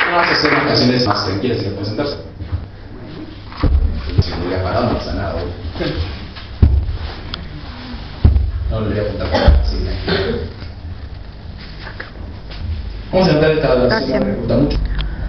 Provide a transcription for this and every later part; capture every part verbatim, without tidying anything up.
vamos a hacer unas canciones más tranquilas y que pueden sentarse. Si me hubiera parado no pasa nada, güey. No le voy a apuntar así. Vamos a entrar esta versión, me gusta mucho.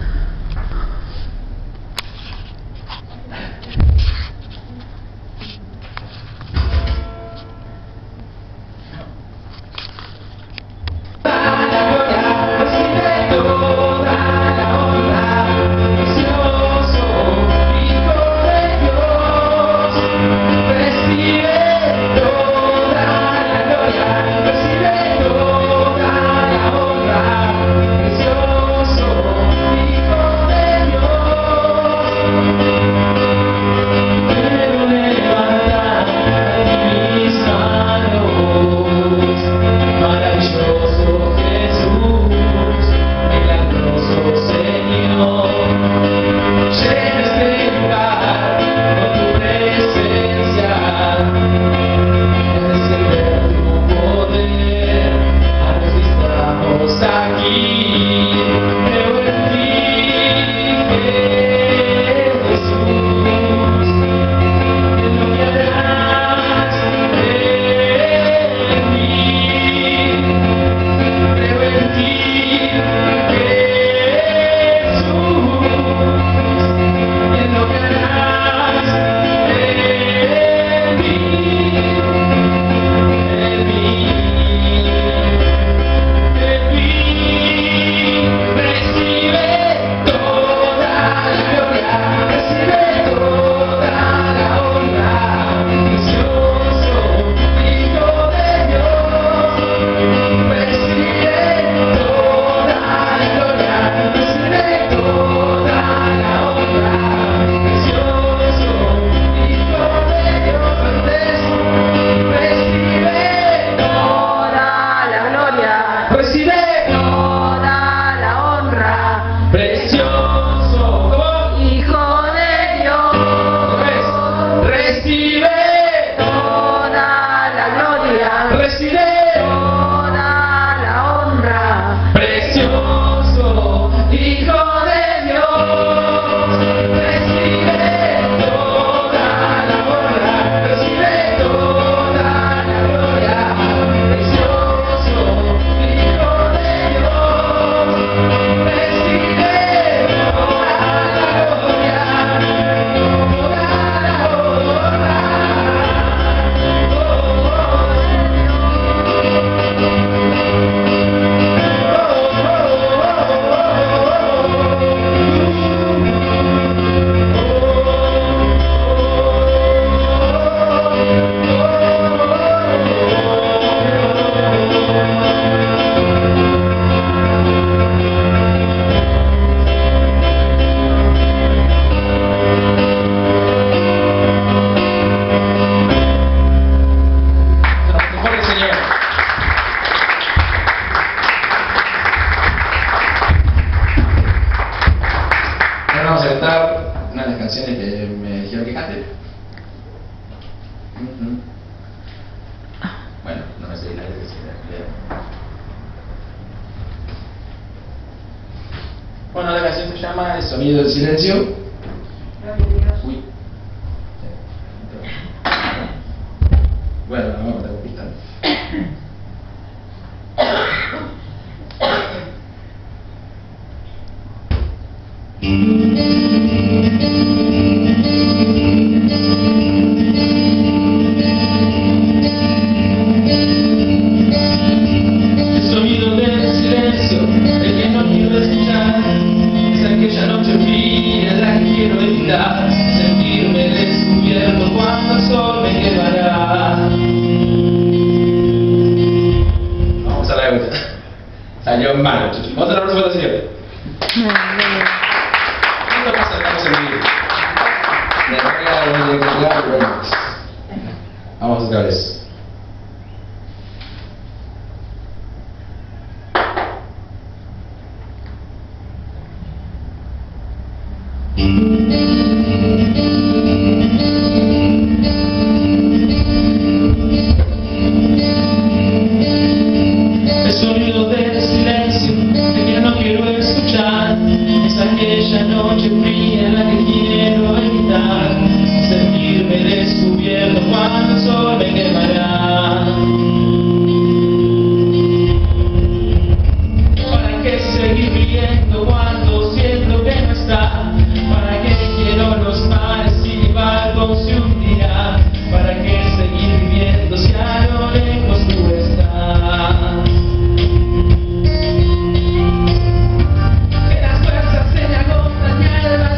Una de las canciones que me dijeron que cante. Uh-huh. Bueno, no me sé la letra que se leo. Bueno, la canción se llama El sonido del silencio. Uy. Bueno, vamos a contar con pista. Sentirme descubierto cuando el sol me quemará. Vamos a la vuelta. Salió mal, chuchu. Vamos a la próxima sesión. Esto pasa, estamos en vivo. De acá, de acá, bueno. Vamos otra vez. El sonido del silencio, el que no quiero escuchar, esa aquella noche fría en la que quiero evitar sentirme descubierto cuando el sol me quemará. ¿Para qué seguir viviendo cuando siento que no está? ¿Para qué quiero los mares si mi barco se hundirá? ¿Para qué seguir viviendo si a lo lejos tú estás? Que las fuerzas se me agotan y el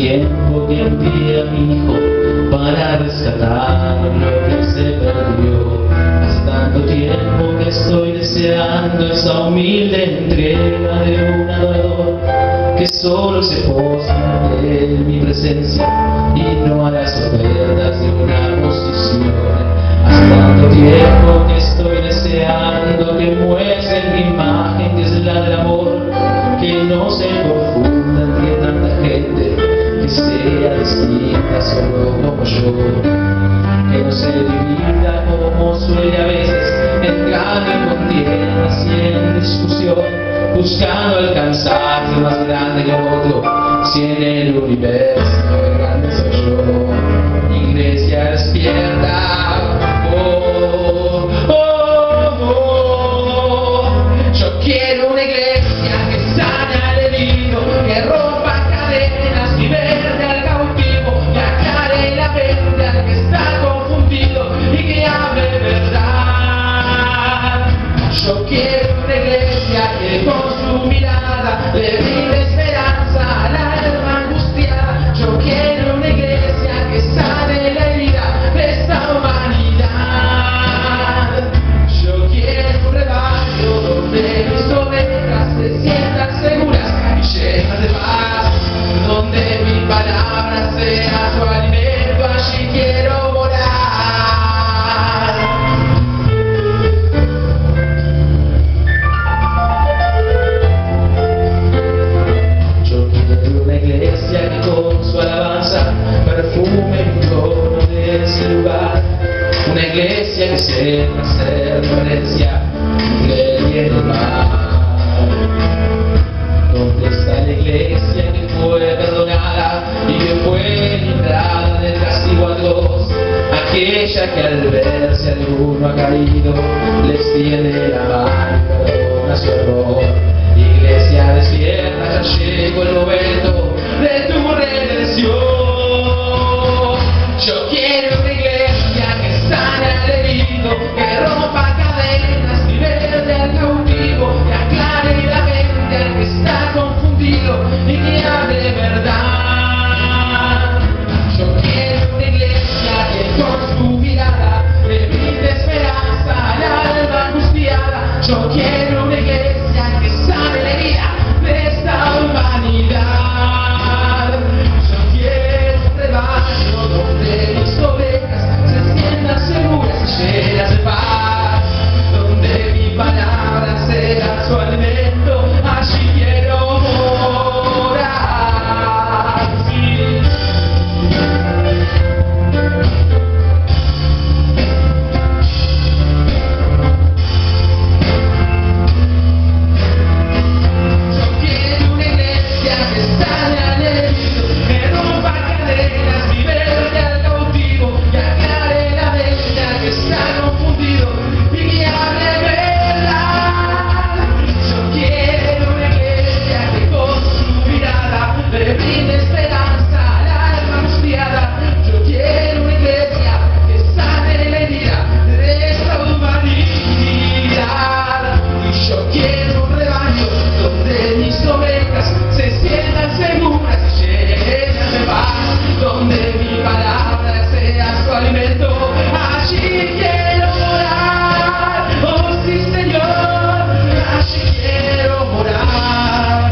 tiempo que envié a mi hijo para rescatar lo que se perdió. Hace tanto tiempo que estoy deseando esa humilde entrega de un adorador que solo se posa en mi presencia y no a las ofertas de una posición. Hace tanto tiempo que estoy deseando que muestren mi imagen, que es la del amor, que no se confunda entre tanta gente, que sea distinta solo como yo, que no se divida como suele a veces, entrando en contiendas y en discusión, buscando alcanzarse más grande que otro, si en el universo el grande soy yo. Iglesia despierta, oh, oh, oh. Yo quiero una iglesia que sane al herido, que rompa cadenas, liberte al cautivo, que aclare la mente al que está confundido y que hable verdad. Yo quiero una iglesia que con su mirada le brinde esperanza al alma angustiada. Yo quiero una iglesia que sane la herida de esta humanidad. Yo quiero un rebaño donde mis ovejas se sientan seguras y llenas de paz, donde mi palabra sea su alimento. Allí quiero morar. Yo quiero una iglesia que con su alabanza perfume mi tono de ese lugar. Una iglesia que sepa hacer reverencia del bien y del mal. ¿Dónde está la iglesia que fue perdonada y que fue librada del castigo atroz? Aquella que al verse alguno ha caído le extiende la mano y perdona su error. Iglesia despierta, ya llegó el momento de tu redención. Yo quiero una iglesia que sane al herido, que rompa cadenas, liberte al cautivo, que aclare la mente al que está confundido y que hable verdad. Yo quiero una iglesia que con su mirada le brinde esperanza al alma angustiada. Yo quiero una iglesia que sane la herida de esta humanidad. Yo quiero un rebaño donde mis ovejas se sientan seguras y llenas de paz, donde mi palabra sea su alimento. Allí quiero morar. Sí. Yo quiero una iglesia que sane al herido, que rompa cadenas, liberte al cautivo, que aclare la mente al que está confundido y que hable verdad. Yo quiero una iglesia que con su mirada le brinde esperanza al alma angustiada. Yo quiero una iglesia que sane la herida de esta humanidad. Y yo quiero un rebaño donde mis ovejas se sientan seguras y llenas de paz, donde mi palabra sea su alimento. Allí quiero morar, oh sí Señor, allí quiero morar.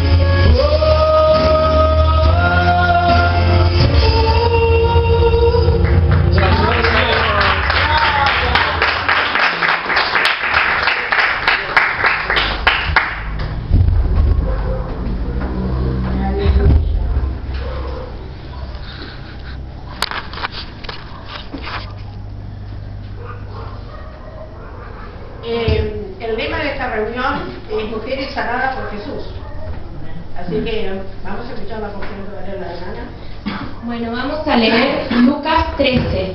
Eh, el lema de esta reunión es Mujeres sanadas por Jesús. Así que vamos a escuchar la porción de Varela de Nana. Bueno, vamos a leer Lucas trece.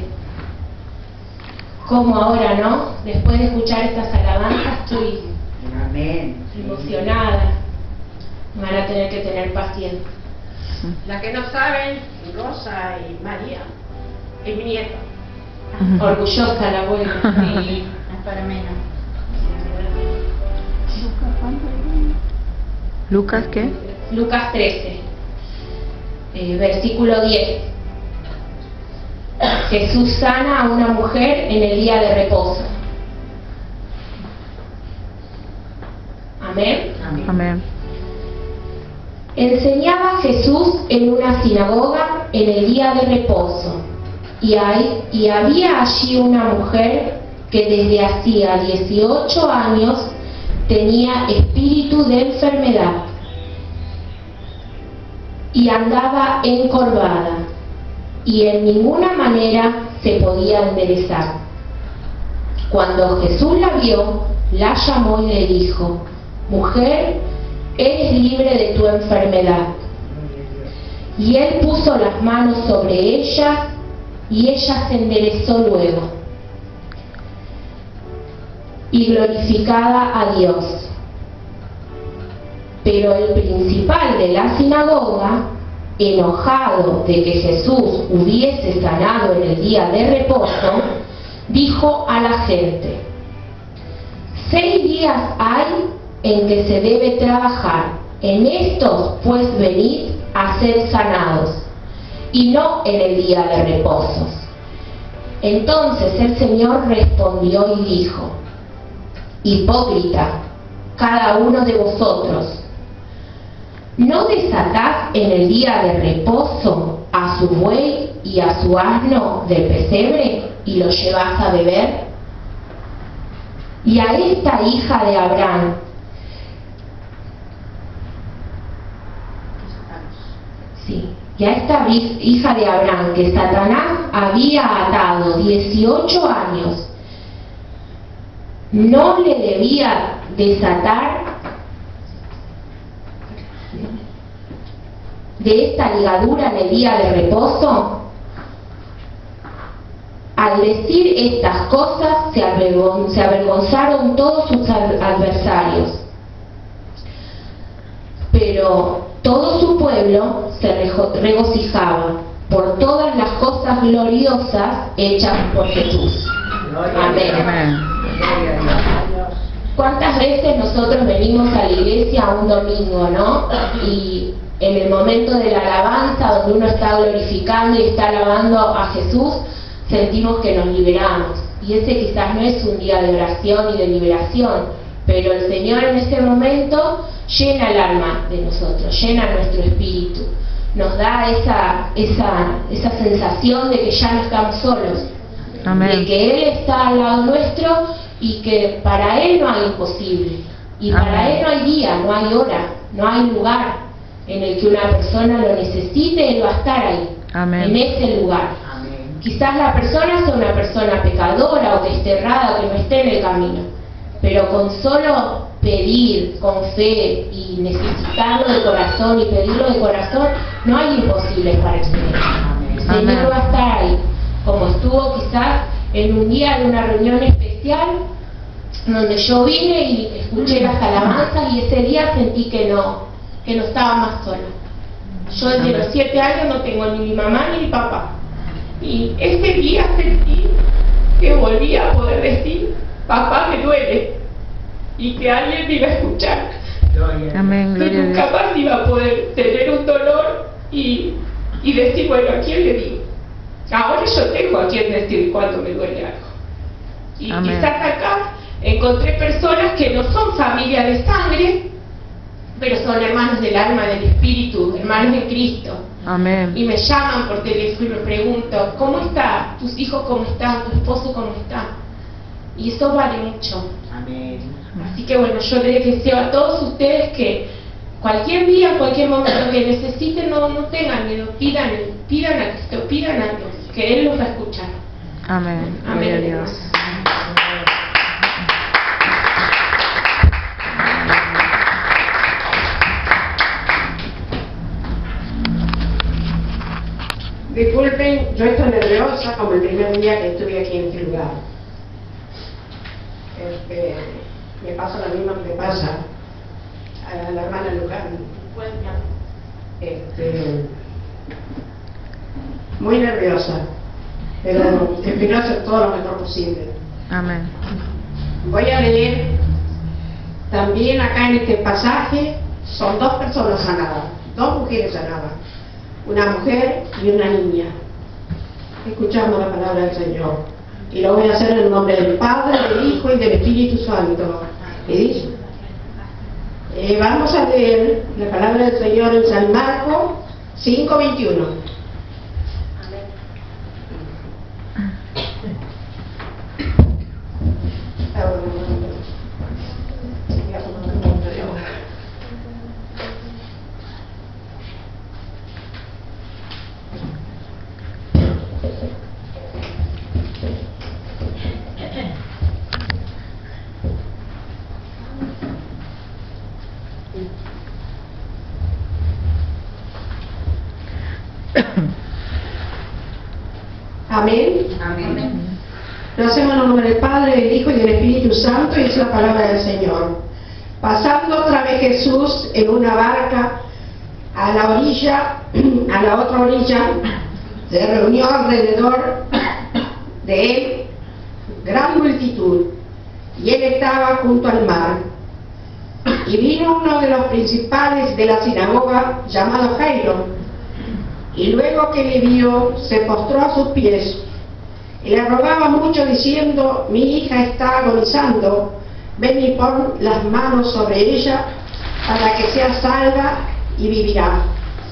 Como ahora, ¿no? Después de escuchar estas alabanzas estoy Amén. emocionada. Van a tener que tener paciencia. Las que no saben, Rosa y María, es mi nieta. Orgullosa la abuela. Y para menos. ¿Lucas qué? Lucas trece. Eh, versículo diez. Jesús sana a una mujer en el día de reposo. Amén. Amén. Enseñaba Jesús en una sinagoga en el día de reposo, y, hay, y había allí una mujer que desde hacía dieciocho años tenía espíritu de enfermedad y andaba encorvada, y en ninguna manera se podía enderezar. Cuando Jesús la vio, la llamó y le dijo: mujer, eres libre de tu enfermedad. Y él puso las manos sobre ella, y ella se enderezó luego, y glorificaba a Dios. Pero el principal de la sinagoga, enojado de que Jesús hubiese sanado en el día de reposo, dijo a la gente: seis días hay en que se debe trabajar, en estos pues venid a ser sanados, y no en el día de reposo. Entonces el Señor respondió y dijo: hipócrita, cada uno de vosotros, ¿no desatás en el día de reposo a su buey y a su asno del pesebre y lo llevás a beber? Y a esta hija de Abraham, sí, y a esta hija de Abraham que Satanás había atado dieciocho años, ¿no le debía desatar de esta ligadura en el día de reposo? Al decir estas cosas se, avergon se avergonzaron todos sus adversarios, pero todo su pueblo se regocijaba por todas las cosas gloriosas hechas por Jesús. Amén. Amén. ¿Cuántas veces nosotros venimos a la iglesia un domingo, no? Y en el momento de la alabanza, donde uno está glorificando y está alabando a Jesús, sentimos que nos liberamos. Y ese quizás no es un día de oración y de liberación, pero el Señor en ese momento llena el alma de nosotros, llena nuestro espíritu, nos da esa, esa, esa sensación de que ya no estamos solos. Amén. De que Él está al lado nuestro y que para Él no hay imposible. Y Amén. Para Él no hay día, no hay hora, no hay lugar en el que una persona lo necesite. Él va a estar ahí, Amén. en ese lugar. Amén. Quizás la persona sea una persona pecadora o desterrada, que no esté en el camino, pero con solo pedir con fe y necesitarlo de corazón y pedirlo de corazón, no hay imposibles para el Señor. El Señor Amén. va a estar ahí, como estuvo quizás en un día de una reunión especial donde yo vine y escuché las alabanzas, y ese día sentí que no, que no estaba más sola. Yo desde Amén. los siete años no tengo ni mi mamá ni mi papá, y ese día sentí que volvía a poder decir: papá, me duele, y que alguien me iba a escuchar. Amén. Que Gloria a nunca Dios. más iba a poder tener un dolor y, y decir, bueno, ¿a quién le digo? Ahora yo tengo a quien decir cuando me duele algo. Y Amén. quizás acá encontré personas que no son familia de sangre, pero son hermanos del alma, del espíritu, hermanos de Cristo. Amén. Y me llaman por teléfono y me preguntan: ¿cómo está? ¿Tus hijos cómo están? ¿Tu esposo cómo está? Y eso vale mucho. Amén. Así que bueno, yo les deseo a todos ustedes que cualquier día, cualquier momento que necesiten, no, no tengan miedo, pidan, pidan a Cristo, pidan a Dios, que Él los va a escuchar. Amén. Gloria a Amén. Dios. Disculpen, yo estoy nerviosa como el primer día que estuve aquí en este lugar. Este, me pasa lo mismo que me pasa a la hermana Luján. Este, muy nerviosa, pero espero hacer todo lo mejor posible. Amén. Voy a leer también acá en este pasaje, son dos personas sanadas, dos mujeres sanadas. una mujer y una niña. Escuchamos la palabra del Señor. Y lo voy a hacer en el nombre del Padre, del Hijo y del Espíritu Santo. ¿Qué dice? Eh, vamos a leer la palabra del Señor en San Marcos cinco veintiuno. Amén. Amén. Lo hacemos en el nombre del Padre, del Hijo y del Espíritu Santo, y es la palabra del Señor. Pasando otra vez Jesús en una barca a la orilla, a la otra orilla, se reunió alrededor de él gran multitud, y él estaba junto al mar. Y vino uno de los principales de la sinagoga, llamado Jairo, y luego que le vio, se postró a sus pies y le rogaba mucho diciendo: mi hija está agonizando, ven y pon las manos sobre ella para que sea salva y vivirá.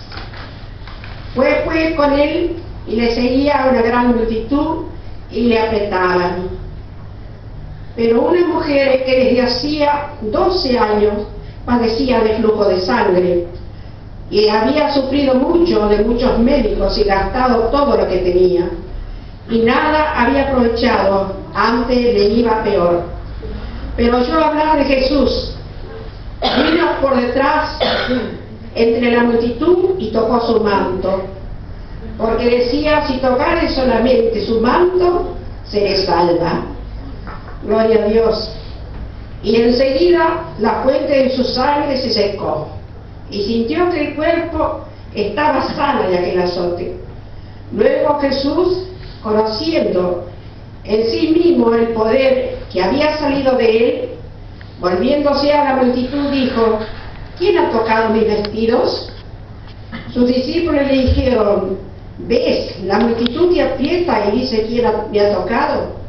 Fue pues con él y le seguía una gran multitud y le apretaban. Pero una mujer que desde hacía doce años padecía de flujo de sangre y había sufrido mucho de muchos médicos y gastado todo lo que tenía, y nada había aprovechado, antes le iba peor. Pero oyó hablar de Jesús, vino por detrás entre la multitud y tocó su manto, porque decía: si tocare solamente su manto, seré salva. Gloria a Dios. Y enseguida la fuente de su sangre se secó, y sintió que el cuerpo estaba sano de aquel azote. Luego Jesús, conociendo en sí mismo el poder que había salido de él, volviéndose a la multitud, dijo: ¿quién ha tocado mis vestidos? Sus discípulos le dijeron: ¿ves? La multitud te aprieta y dice: ¿quién ha, me ha tocado?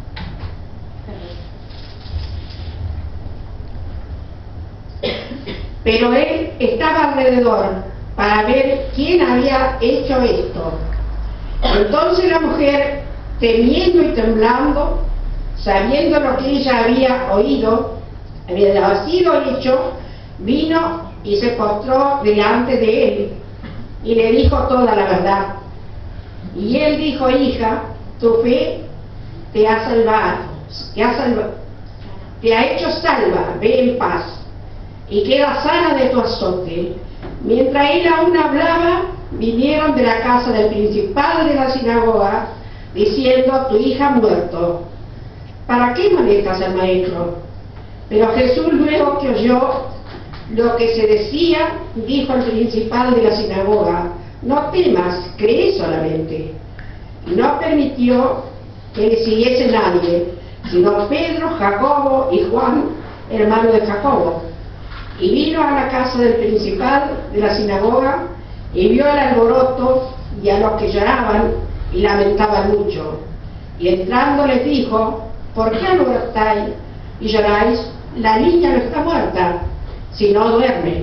Pero él estaba alrededor para ver quién había hecho esto. Entonces la mujer, temiendo y temblando, sabiendo lo que ella había oído, había sido hecho, vino y se postró delante de él y le dijo toda la verdad. Y él dijo: hija, tu fe te ha salvado, te ha salvado, te ha hecho salva, ve en paz y queda sana de tu azote. Mientras él aún hablaba, vinieron de la casa del principal de la sinagoga, diciendo: tu hija ha muerto, ¿para qué molestas al maestro? Pero Jesús, luego que oyó lo que se decía, dijo al principal de la sinagoga: no temas, cree solamente. Y no permitió que le siguiese nadie, sino Pedro, Jacobo y Juan, hermano de Jacobo. Y vino a la casa del principal de la sinagoga y vio el alboroto y a los que lloraban y lamentaban mucho. Y entrando les dijo: ¿por qué alborotáis y lloráis? La niña no está muerta, sino duerme.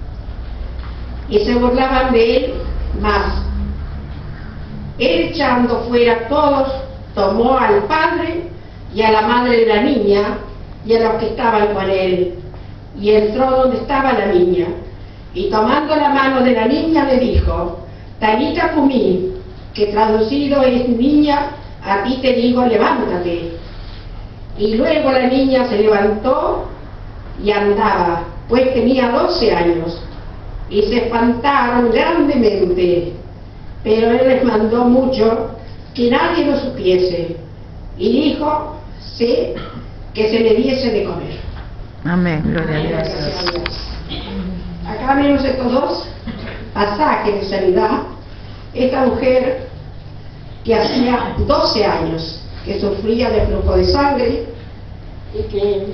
Y se burlaban de él más. Él, echando fuera a todos, tomó al padre y a la madre de la niña y a los que estaban con él, y entró donde estaba la niña, y tomando la mano de la niña le dijo: Talita cumí, que traducido es: niña, a ti te digo, levántate. Y luego la niña se levantó y andaba, pues tenía doce años, y se espantaron grandemente. Pero él les mandó mucho que nadie lo supiese, y dijo: sé que se le diese de comer. Amén. Gloria a Dios. Gracias a Dios. Acá vemos estos dos pasajes de sanidad. Esta mujer que hacía doce años que sufría de flujo de sangre y que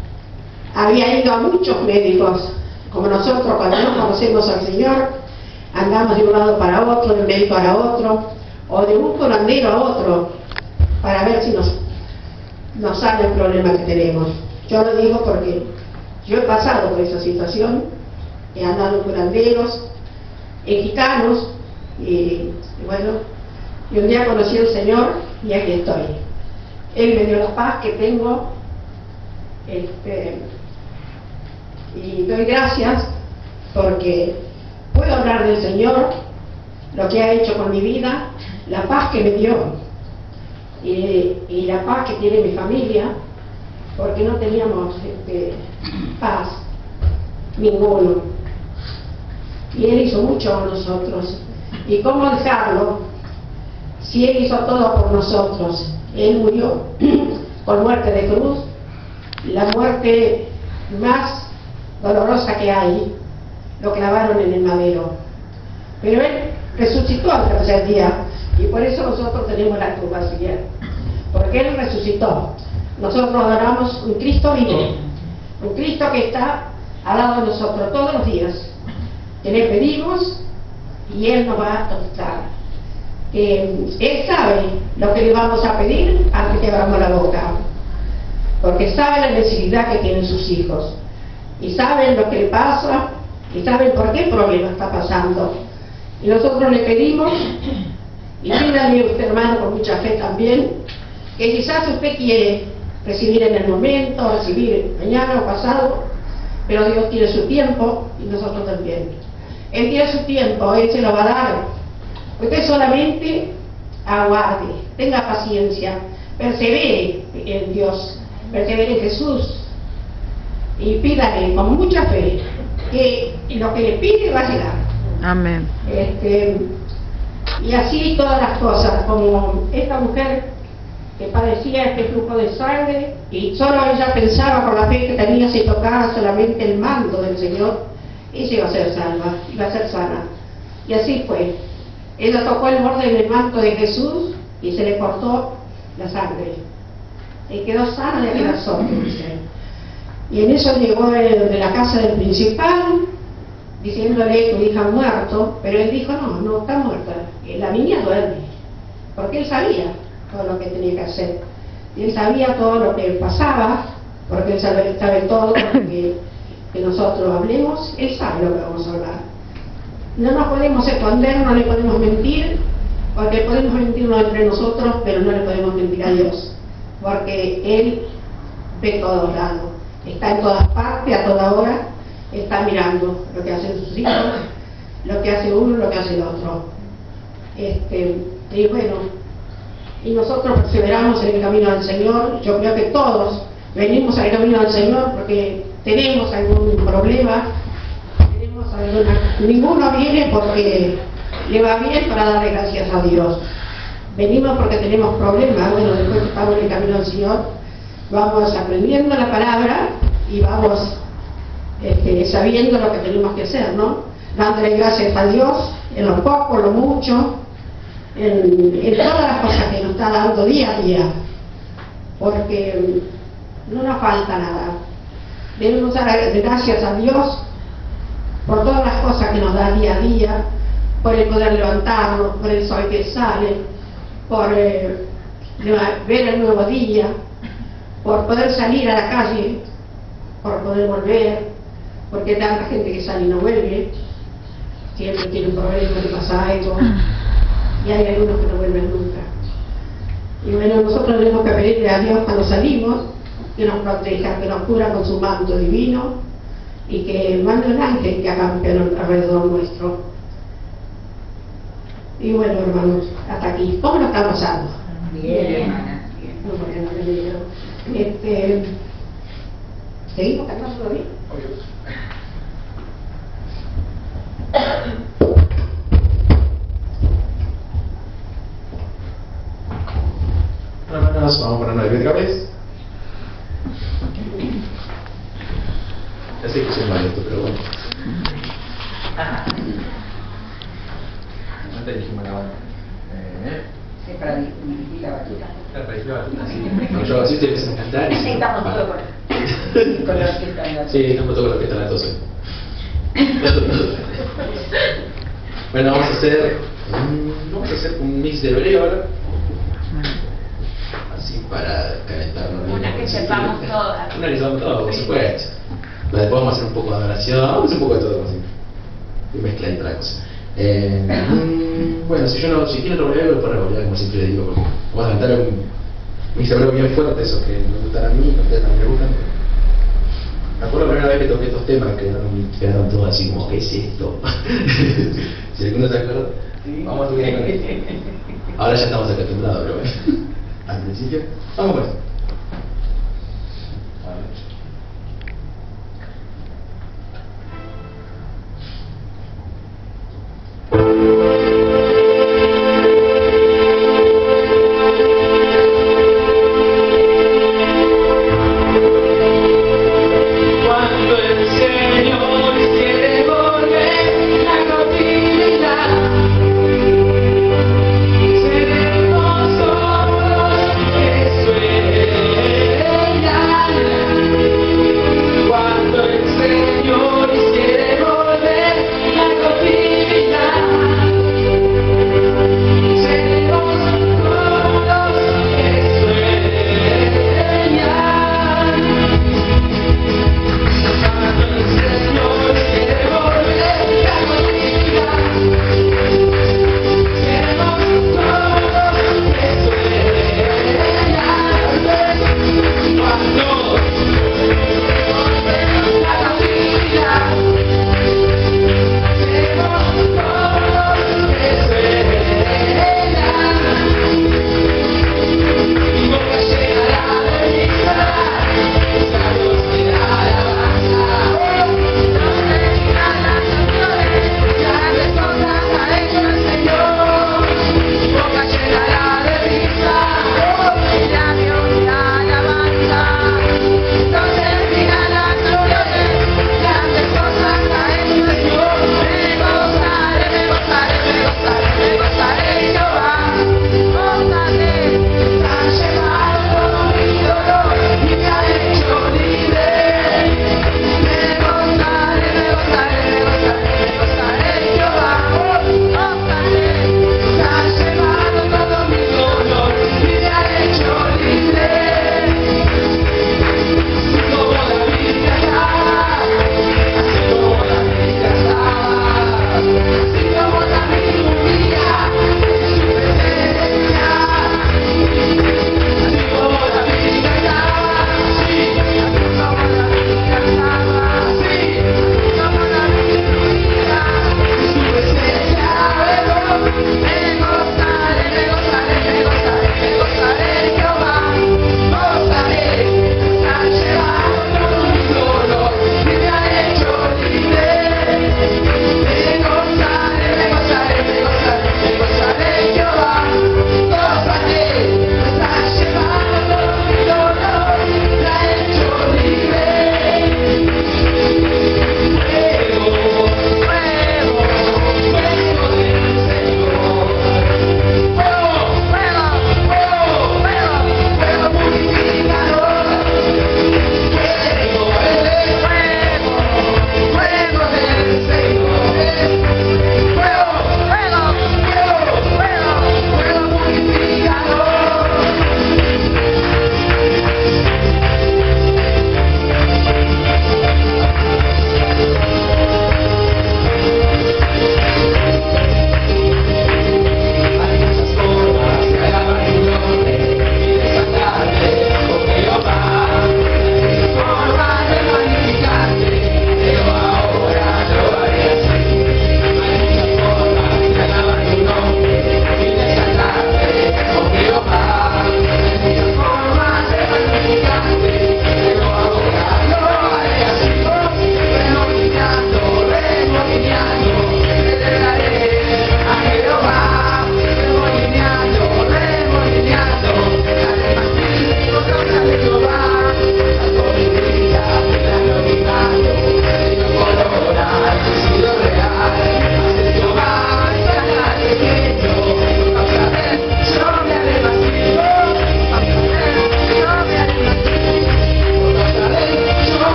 había ido a muchos médicos, como nosotros cuando no conocemos al Señor, andamos de un lado para otro, de un médico para otro, o de un curandero a otro, para ver si nos, nos sale el problema que tenemos. Yo lo digo porque yo he pasado por esa situación, he andado en curanderos, en gitanos, y, y bueno, y un día conocí al Señor y aquí estoy. Él me dio la paz que tengo, este, y doy gracias porque puedo hablar del Señor, lo que ha hecho con mi vida, la paz que me dio y, y la paz que tiene mi familia, porque no teníamos este, paz ninguno, y Él hizo mucho por nosotros. ¿Y cómo dejarlo si Él hizo todo por nosotros? Él murió por muerte de cruz, la muerte más dolorosa que hay, lo clavaron en el madero, pero Él resucitó al tercer día, y por eso nosotros tenemos la cruz vacía, porque Él resucitó. Nosotros adoramos un Cristo vivo, un Cristo que está al lado de nosotros todos los días, que le pedimos y Él nos va a contestar. Eh, él sabe lo que le vamos a pedir antes que abramos la boca, porque sabe la necesidad que tienen sus hijos, y saben lo que le pasa, y saben por qué problema está pasando. Y nosotros le pedimos, y pídale usted, hermano, con mucha fe también, que quizás usted quiere recibir en el momento, recibir mañana o pasado, pero Dios tiene su tiempo y nosotros también. Él tiene su tiempo, Él se lo va a dar. Usted solamente aguarde, tenga paciencia, persevere en Dios, persevere en Jesús, y pídale con mucha fe que lo que le pide va a llegar. Amén. Este, y así todas las cosas, como esta mujer que padecía este flujo de sangre, y solo ella pensaba con la fe que tenía, si tocaba solamente el manto del Señor, ella iba a ser salva, iba a ser sana. Y así fue. Ella tocó el borde del manto de Jesús y se le cortó la sangre, y quedó sana de aquel azote, dice. Y en eso llegó de, de la casa del principal, diciéndole: tu hija ha muerto. Pero él dijo: no, no está muerta, la niña duerme, porque él sabía todo lo que tenía que hacer, y él sabía todo lo que pasaba, porque él sabe, sabe todo lo que, que nosotros hablemos, él sabe lo que vamos a hablar. No nos podemos esconder, no le podemos mentir, porque podemos mentirnos entre nosotros, pero no le podemos mentir a Dios, porque Él ve todos lados, está en todas partes, a toda hora, está mirando lo que hacen sus hijos, lo que hace uno, lo que hace el otro. Este, y bueno, y nosotros perseveramos en el camino del Señor. Yo creo que todos venimos al camino del Señor porque tenemos algún problema, tenemos alguna, ninguno viene porque le va bien para darle gracias a Dios. Venimos porque tenemos problemas. Bueno, después que estamos en el camino del Señor, vamos aprendiendo la palabra y vamos este, sabiendo lo que tenemos que hacer, ¿no? Dándole gracias a Dios en lo poco, lo mucho, en, en todas las cosas que nos está dando día a día, porque no nos falta nada. Debemos dar gracias a Dios por todas las cosas que nos da día a día, por el poder levantarnos, por el sol que sale, por eh, ver el nuevo día, por poder salir a la calle, por poder volver, porque hay tanta gente que sale y no vuelve, siempre tiene un problema, le pasa algo, y hay algunos que no vuelven nunca. Y bueno, nosotros tenemos que pedirle a Dios cuando salimos que nos proteja, que nos cubra con su manto divino, y que mande un ángel que acampe alrededor nuestro. Y bueno, hermanos, hasta aquí. ¿Cómo lo está pasando? Bien, hermana. No, bien, bien. Este, ¿Seguimos cantando todavía? Hermanas, vamos a ponernos de pie otra vez. Ya sé que soy mal esto, pero bueno. Antes dijimos la banda. Eh, Sí, para dirigir la batuta. la pareció la batuta, sí. No, yo así te empiezas a cantar y... Sí, estamos todos con, con la orquesta en la Sí, estamos todos con la orquesta en la doce. Bueno, vamos a hacer un, vamos a hacer un mix de hebreo ahora. Así para calentarnos. Una que sepamos todas. Una que sepamos todas, por supuesto. Pero después vamos a hacer un poco de adoración, vamos a hacer un poco de todo. Así. Y mezcla entre la cosa. Eh, mm, bueno, si yo no, si quiero revolver, lo puedo revolver, como siempre digo, porque vamos a cantar un mix hebreo bien fuerte, esos que me gustan a mí, que a ustedes también me gustan. Me acuerdo la primera vez que toqué estos temas, que quedaron, quedaron todos así como, ¿qué es esto? Si alguno se acuerda, vamos a tocar con esto. Ahora ya estamos acostumbrados, pero bueno, al principio, vamos con esto. Cuando el Señor quiere volver la cautividad, seremos todos que suelen.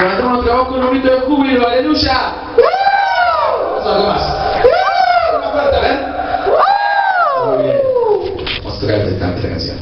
levantamos nuestra voz con un grito de júbilo, aleluya. Vamos a algo más. Una fuerte, a ver. Muy bien. Vamos a tocar esta, esta canción.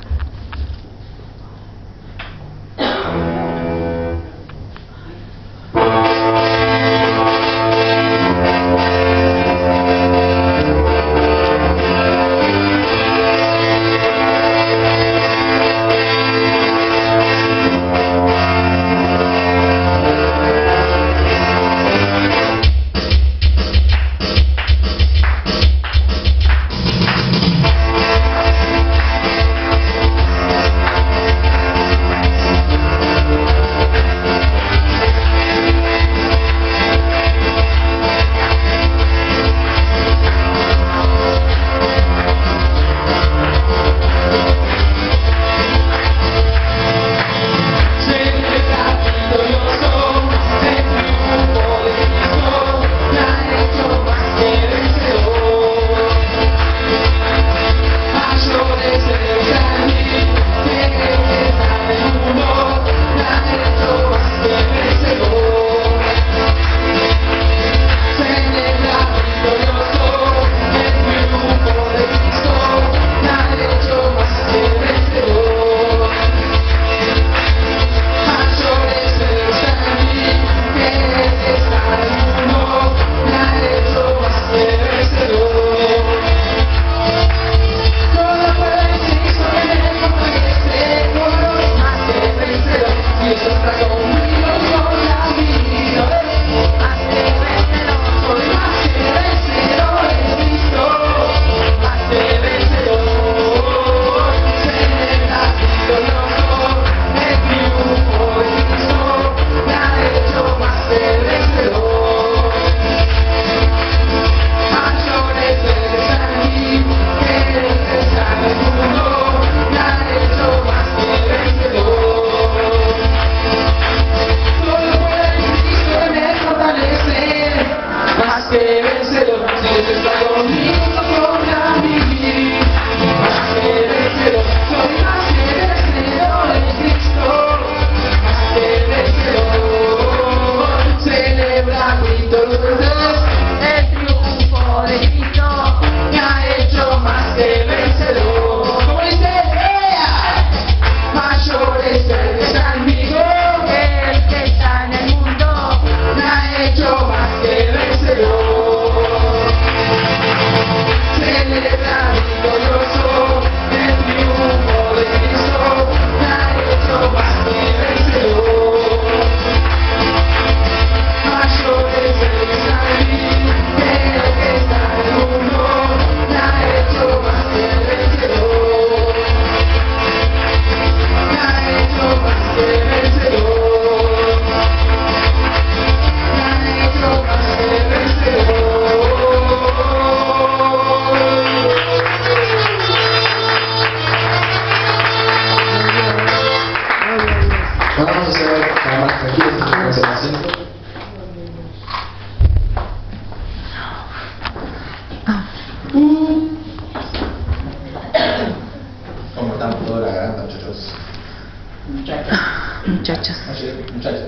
Muchachos. Muchachos,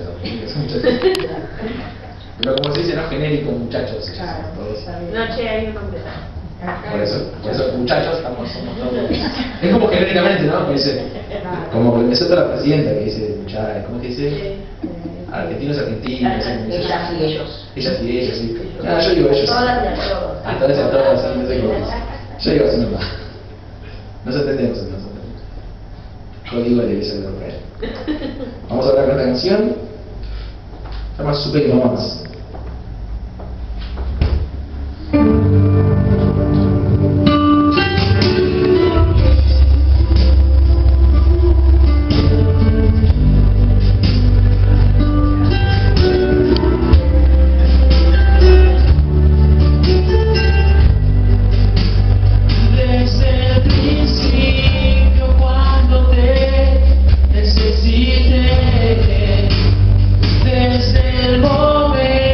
pero como se dice, no genérico, muchachos. Claro, todos. noche hay un hombre. Por eso, por eso, muchachos, estamos, somos todos. Es como genéricamente, ¿no? Que dice, como que empezó toda la presidenta que dice, muchachos, ¿cómo que dice? Argentinos, argentinos. Ellas y ellos. Ellas y ellos, sí. Ah, yo digo ellos. Todas y a todos. Ah, todas y a todos, sí, no sé cómo es. Yo digo así nomás. Nos entendemos, nos entendemos. Código de la Iglesia Europea. Vamos a hablar con esta canción. Se llama Supe que no amas. Desde el momento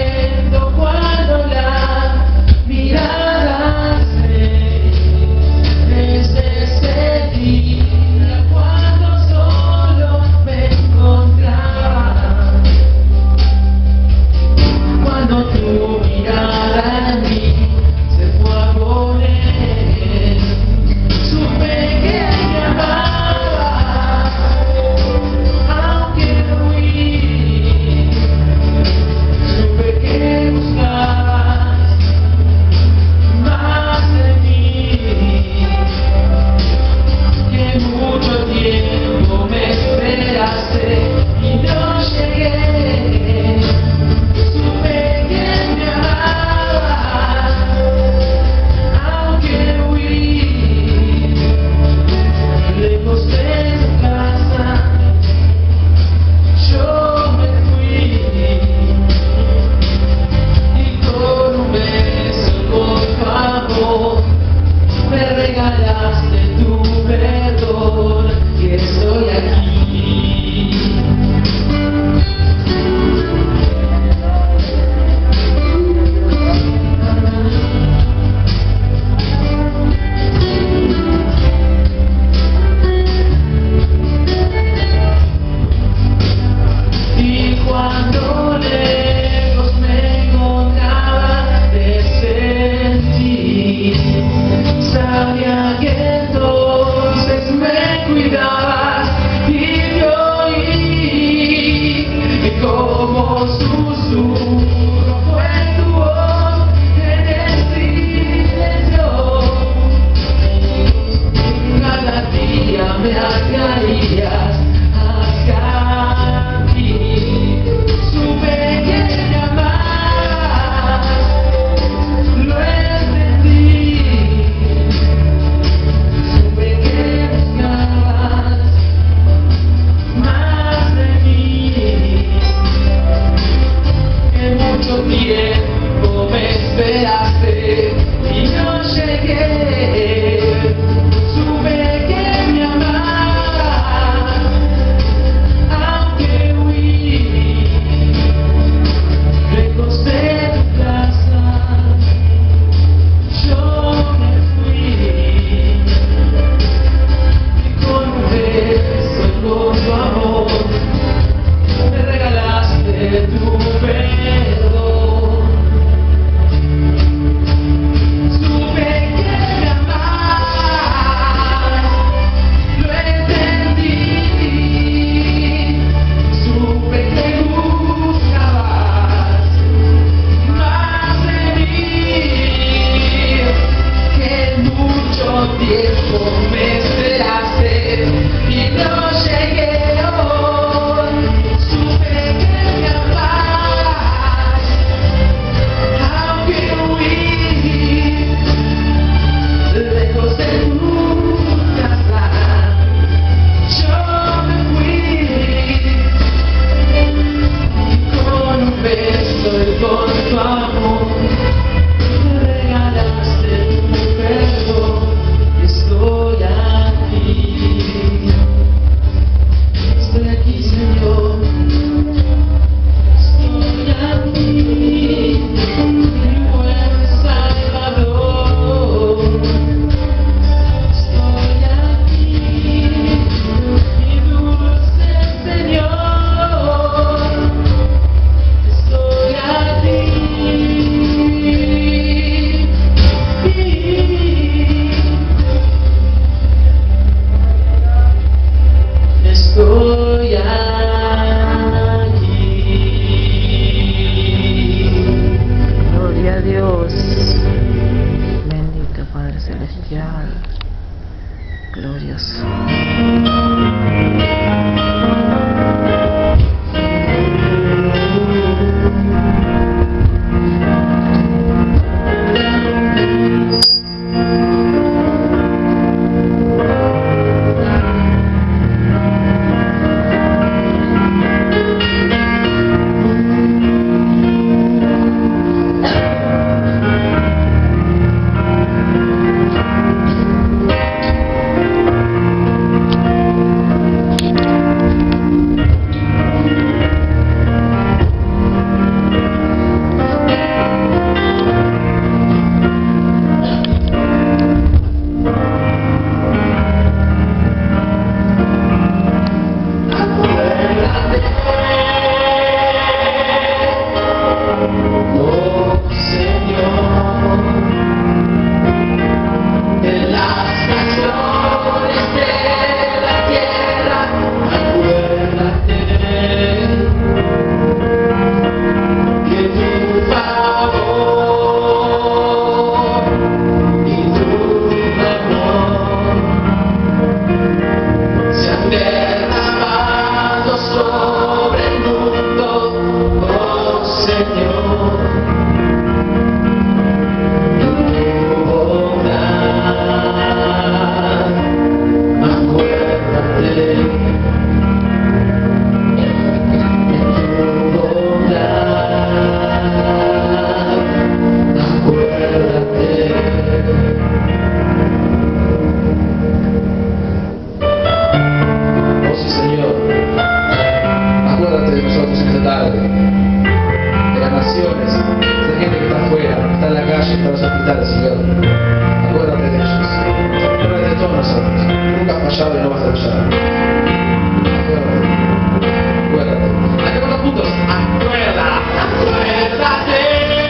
Padre de las naciones, esa gente que está afuera, que está en la calle, que está en los hospitales, Señor. Acuérdate de ellos. Acuérdate de todos nosotros. Nunca has fallado y no vas a fallar. Acuérdate. Acuérdate. Hay que verlos juntos. Acuérdate. Acuérdate.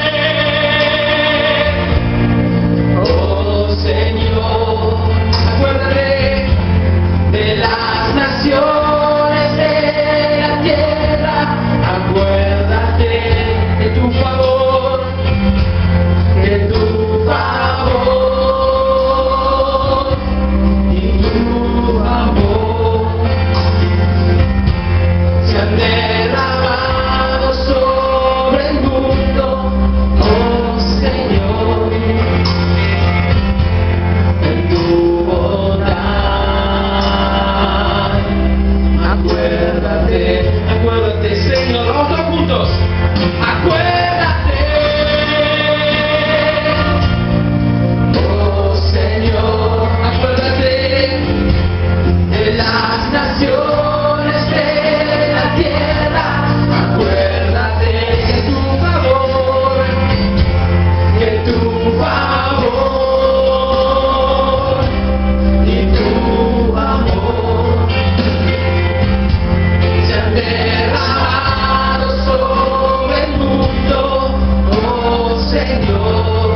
Oh Señor, acuérdate de las naciones de la tierra. Acuérdate de tu favor, de tu favor y tu amor se han derramado sobre el mundo, oh Señor, en tu bondad. Acuérdate, acuérdate, Señor, vamos todos juntos. Acuérdate, oh Señor, acuérdate de las naciones de la tierra. Acuérdate de tu favor, que tu favor y tu amor se han derramado sobre el mundo, oh Señor,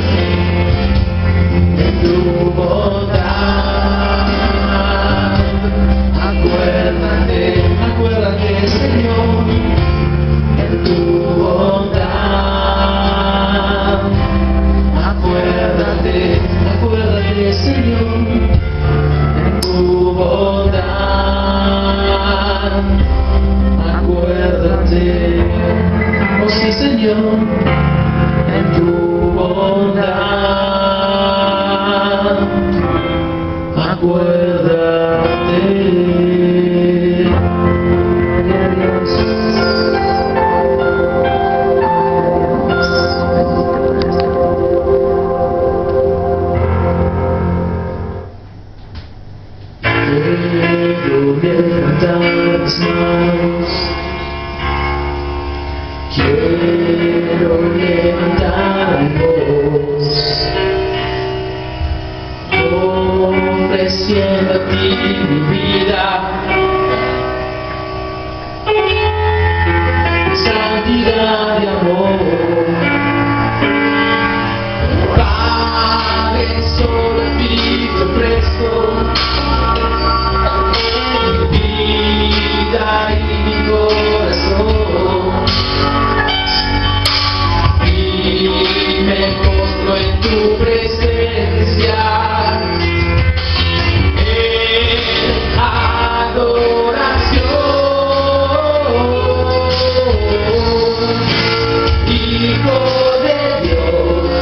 en tu bondad. Acuérdate, acuérdate, Señor, en tu bondad. Acuérdate, acuérdate, Señor, en tu bondad. Acuérdate, oh sí, Señor, en tu bondad. Acuérdate. Gloria a Dios. Quiero levantar mis manos, quiero levantar mi voz, ofreciendo a ti mi vida, santidad y amor. Padre, solo a ti te ofrezco mi vida y mi corazón, y me postro en tu presencia en adoración. Hijo de Dios,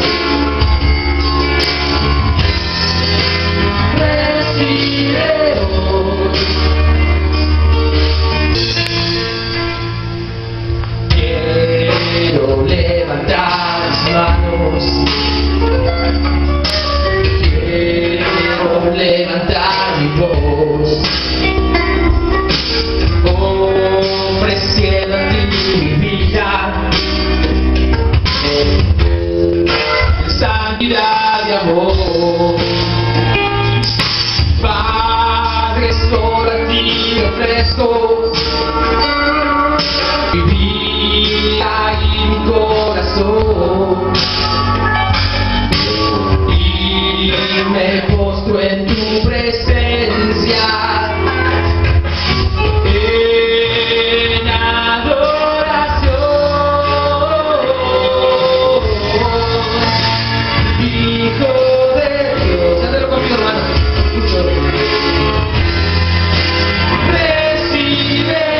recibe hoy. Quiero levantar mis manos, quiero levantar mi voz, ofreciendo a ti mi vida en santidad y amor. Padre, solo a ti me ofrezco mi vida y mi corazón, y me postro en tu presencia en adoración. Hijo de Dios, házelo conmigo, hermano. Recibe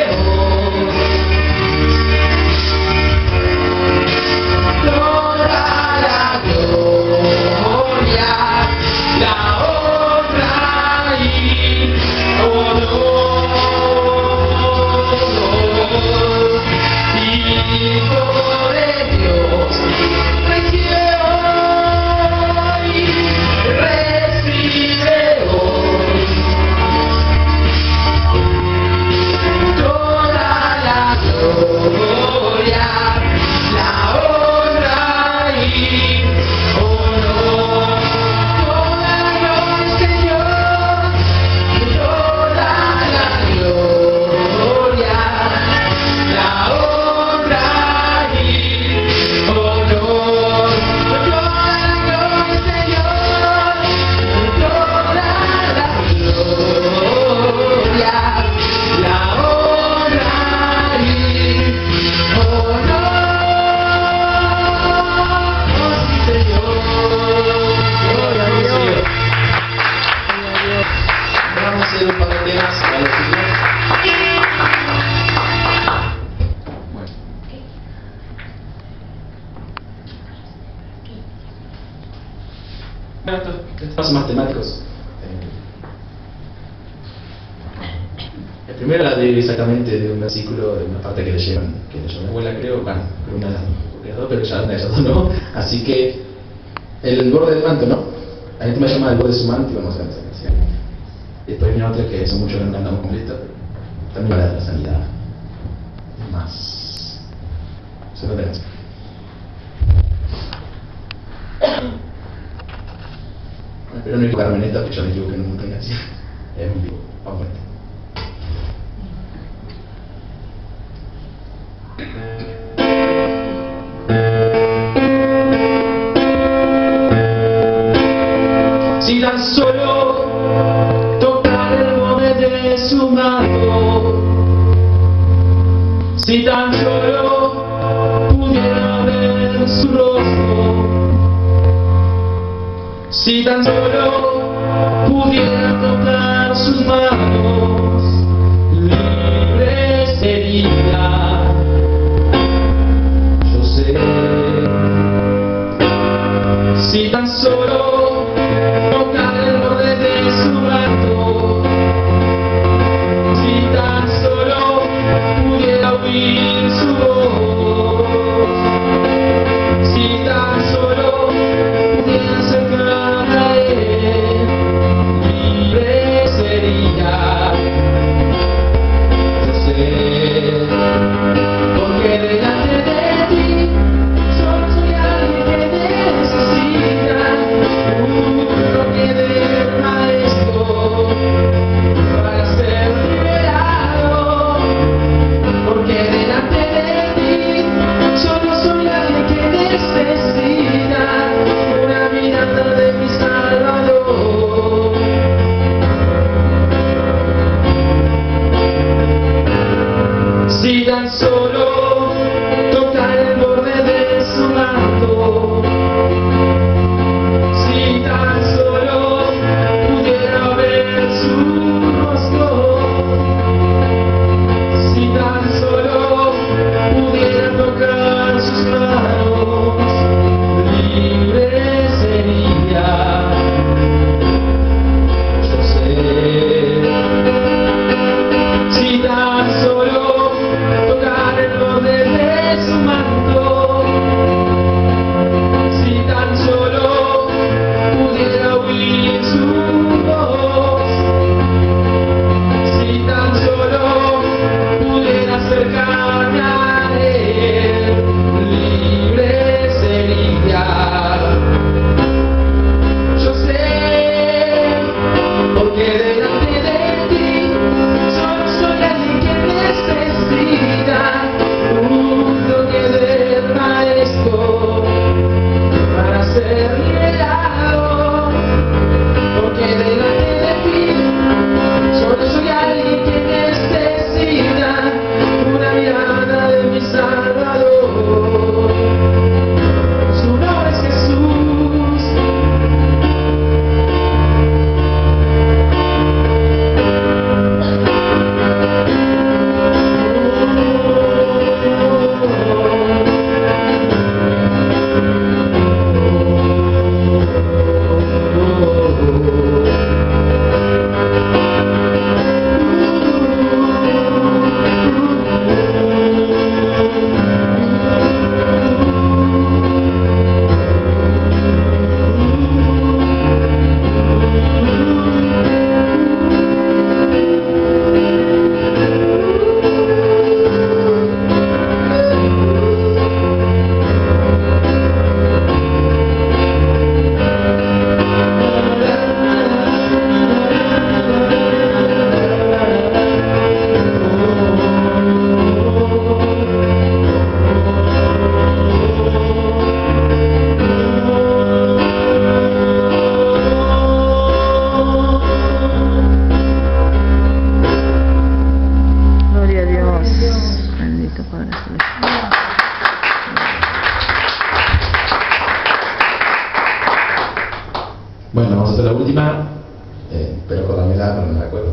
Estos estos más temáticos. El primero era de, exactamente de un versículo, de una parte que leyeron, que leyó mi abuela, creo, bueno, creo una de las dos, pero ya una de ellas dos no. Así que, el borde del manto, ¿no? La gente me llama el borde de su manto y vamos a ver esa canción. Después viene otra que son muchos que no cantamos completo, pero también habla de la sanidad. Más. Segunda canción. Pero no equivocarme en esta porque yo me equivoqué en un montón de canciones. Es un vivo. Vamos a ver. Si tan solo tocar el borde de su manto, si tan solo pudiera ver su rostro, si tan solo pudiera tocar sus manos, libre sería. Yo sé, si tan solo tocar el borde de su manto, si tan solo pudiera oír su voz, si tan solo pudiera acercarme a él, libre sería. Yo sé, porque delante de ti solo soy alguien que necesita un toque de maestro para ser liberado. Porque delante de ti solo soy alguien que necesita una mirada de mi Salvador. Si tan solo tocar el borde de su manto, si tan solo pudiera ver su rostro, si tan solo pudiera tocar sus manos, libre sería. Yo sé, si tan solo tocar el borde de su manto, si tan solo pudiera oír su voz, si tan solo pudiera acercarme a él, libre sería. Yo sé, porque delante de ti solo soy alguien que necesita un toque del maestro para ser liberado. Porque delante de ti solo soy alguien que necesita una mirada de mi Salvador. Su nombre es Jesús. Gloria a Dios. Bendito Padre Celestial. Bueno, vamos a hacer la última, eh, pero córramela, pero no me acuerdo.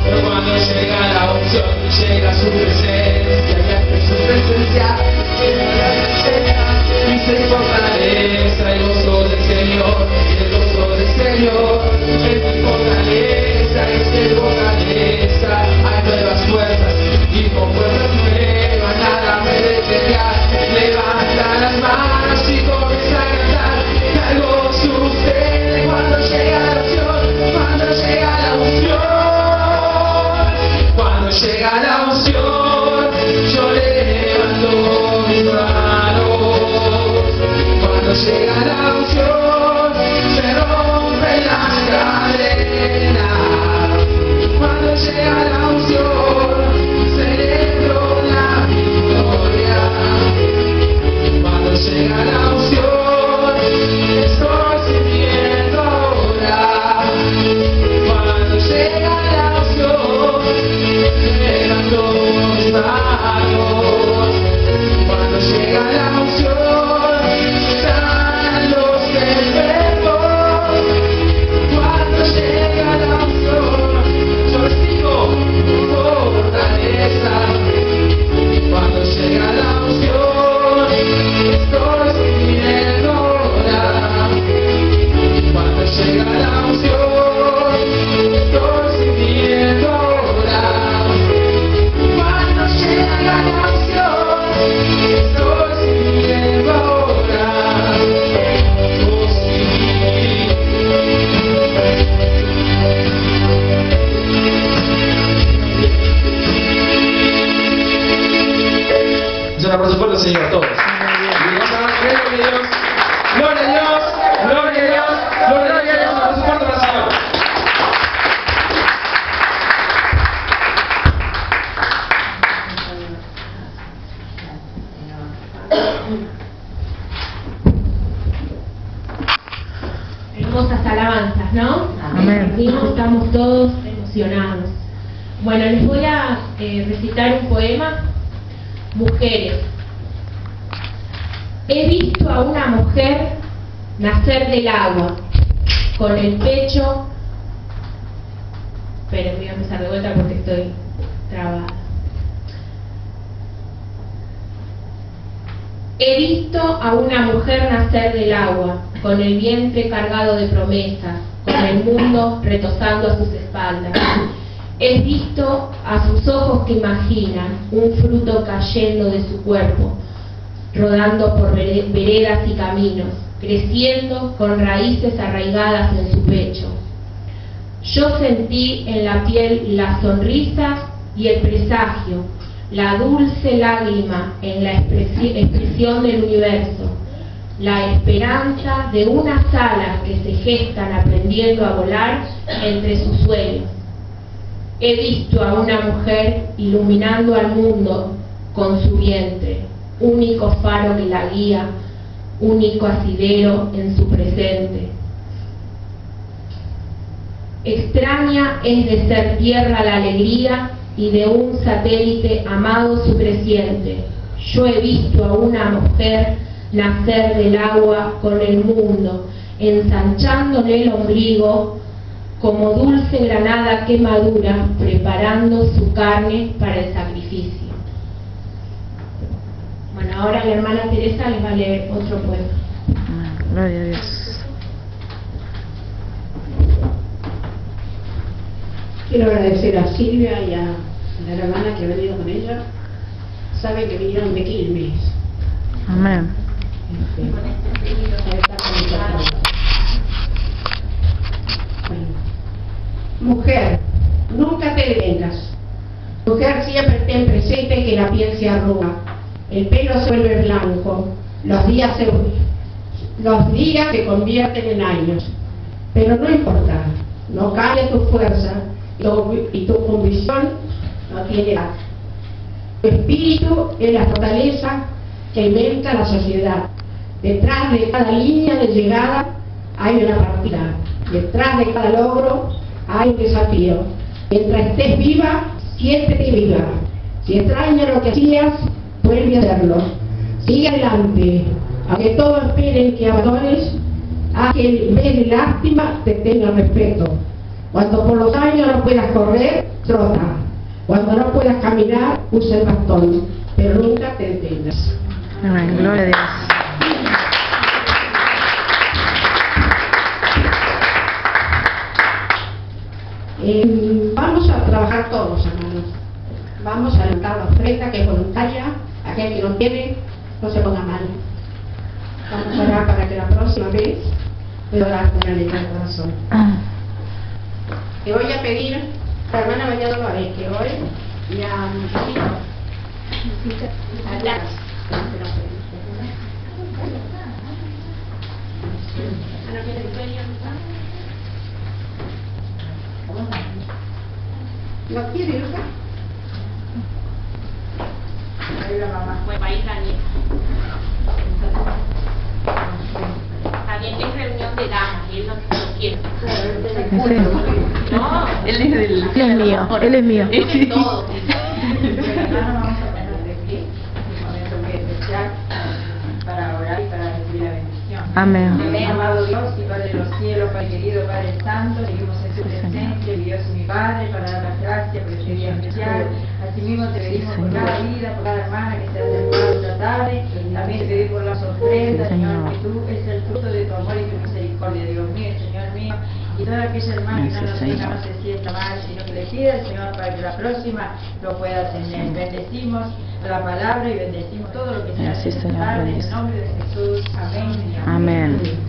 Pero cuando llega la opción, llega su presencia, y ante su presencia llega la escena, dice fortaleza, el gozo del Señor, el gozo del Señor, es mi fortaleza, es el fortaleza, hay nuevas fuerzas, y con fuerzas nuevas nada me detendrá, levanta las manos y comienza a cantar, que algo sucede cuando llega la opción, cuando llega la unción, cuando llega la unción, yo levanto mis manos, cuando llega la unción, se rompen las cadenas, cuando llega la unción, celebro la victoria, cuando llega la unción, estoy sintiendo orar, cuando llega la unción, levanto mis manos, cuando llega la unción, están los enfermos, cuando llega la unción, yo recibo fortaleza, cuando llega la unción, estoy sintiendo orar, cuando llega la unción, estoy sintiendo orar, cuando llega la unción, estoy sintiendo orar, oh sí. Es un aplauso fuerte, Señor, a todos. Y vamos a dar gloria a Dios, gloria a Dios, gloria a Dios, gloria a Dios, un aplauso fuerte para el Señor. Hermosas alabanzas, ¿no? Amén. Compartimos, estamos todos emocionados. Bueno, les voy a eh, recitar un poema. Mujeres. He visto a una mujer nacer del agua, con el pecho... Esperen, voy a empezar de vuelta porque estoy trabada. He visto a una mujer nacer del agua, con el vientre cargado de promesas, con el mundo retosando a sus espaldas. He visto a sus ojos que imaginan un fruto cayendo de su cuerpo, rodando por veredas y caminos, creciendo con raíces arraigadas en su pecho. Yo sentí en la piel las sonrisas y el presagio, la dulce lágrima en la expresi- expresión del universo, la esperanza de unas alas que se gestan aprendiendo a volar entre sus sueños. He visto a una mujer iluminando al mundo con su vientre, único faro que la guía, único asidero en su presente. Extraña es de ser tierra la alegría y de un satélite amado su creciente. Yo he visto a una mujer nacer del agua con el mundo, ensanchándole el ombligo como dulce granada que madura, preparando su carne para el sacrificio. Bueno, ahora la hermana Teresa les va a leer otro poema. Amén. Gloria a Dios. Quiero agradecer a Silvia y a la hermana que ha venido con ella. Sabe que vinieron de Quilmes. Amén. Mujer, nunca te detengas. Mujer, siempre ten presente que la piel se arruga, el pelo se vuelve blanco, los días se, los días se convierten en años. Pero no importa, no cambia tu fuerza y tu, y tu convicción no tiene edad. Tu espíritu es la fortaleza que inventa la sociedad. Detrás de cada línea de llegada hay una partida. Detrás de cada logro hay un desafío. Mientras estés viva, siéntete viva. Si extrañas lo que hacías, vuelve a hacerlo. Sigue adelante. Aunque todos esperen que abandones, haz que en vez de lástima te tenga respeto. Cuando por los años no puedas correr, trota. Cuando no puedas caminar, usa el bastón. Pero nunca te detengas. Amén. Gloria a Dios. Eh, vamos a trabajar todos, hermanos. Vamos a levantar la ofrenda que es voluntaria. Aquel que no tiene, no se ponga mal. Vamos a orar para que la próxima vez pueda orar con alegría al corazón. Te voy a pedir, la hermana María Dolores, que hoy y a a Blas. ¿No quiere, Luca? Ahí la mamá. Fue país la nieta. Está bien, es reunión de damas y él no lo quiere. ¿En serio? No, Él es del... Él es mío. Él es mío. él es todo. Vamos a poner de pie, un momento muy especial para orar y para recibir la bendición. Amén. Amén, amado Dios y Padre de los cielos, Padre querido, Padre santo, seguimos en su presencia, mi Dios y mi Padre, para dar las gracias por este día especial. Asimismo te pedimos por cada vida, por cada hermana que se ha acercado esta tarde. También te pedimos por las ofrendas, Señor, que tú es el fruto de tu amor y tu misericordia, Dios mío, Señor mío. Y toda aquella hermana que no nos tenga, no se sienta mal, sino que le pida, Señor, para que la próxima lo pueda tener. Bendecimos la palabra y bendecimos todo lo que se hace esta tarde, en el nombre de Jesús. Amén y amén. Amén.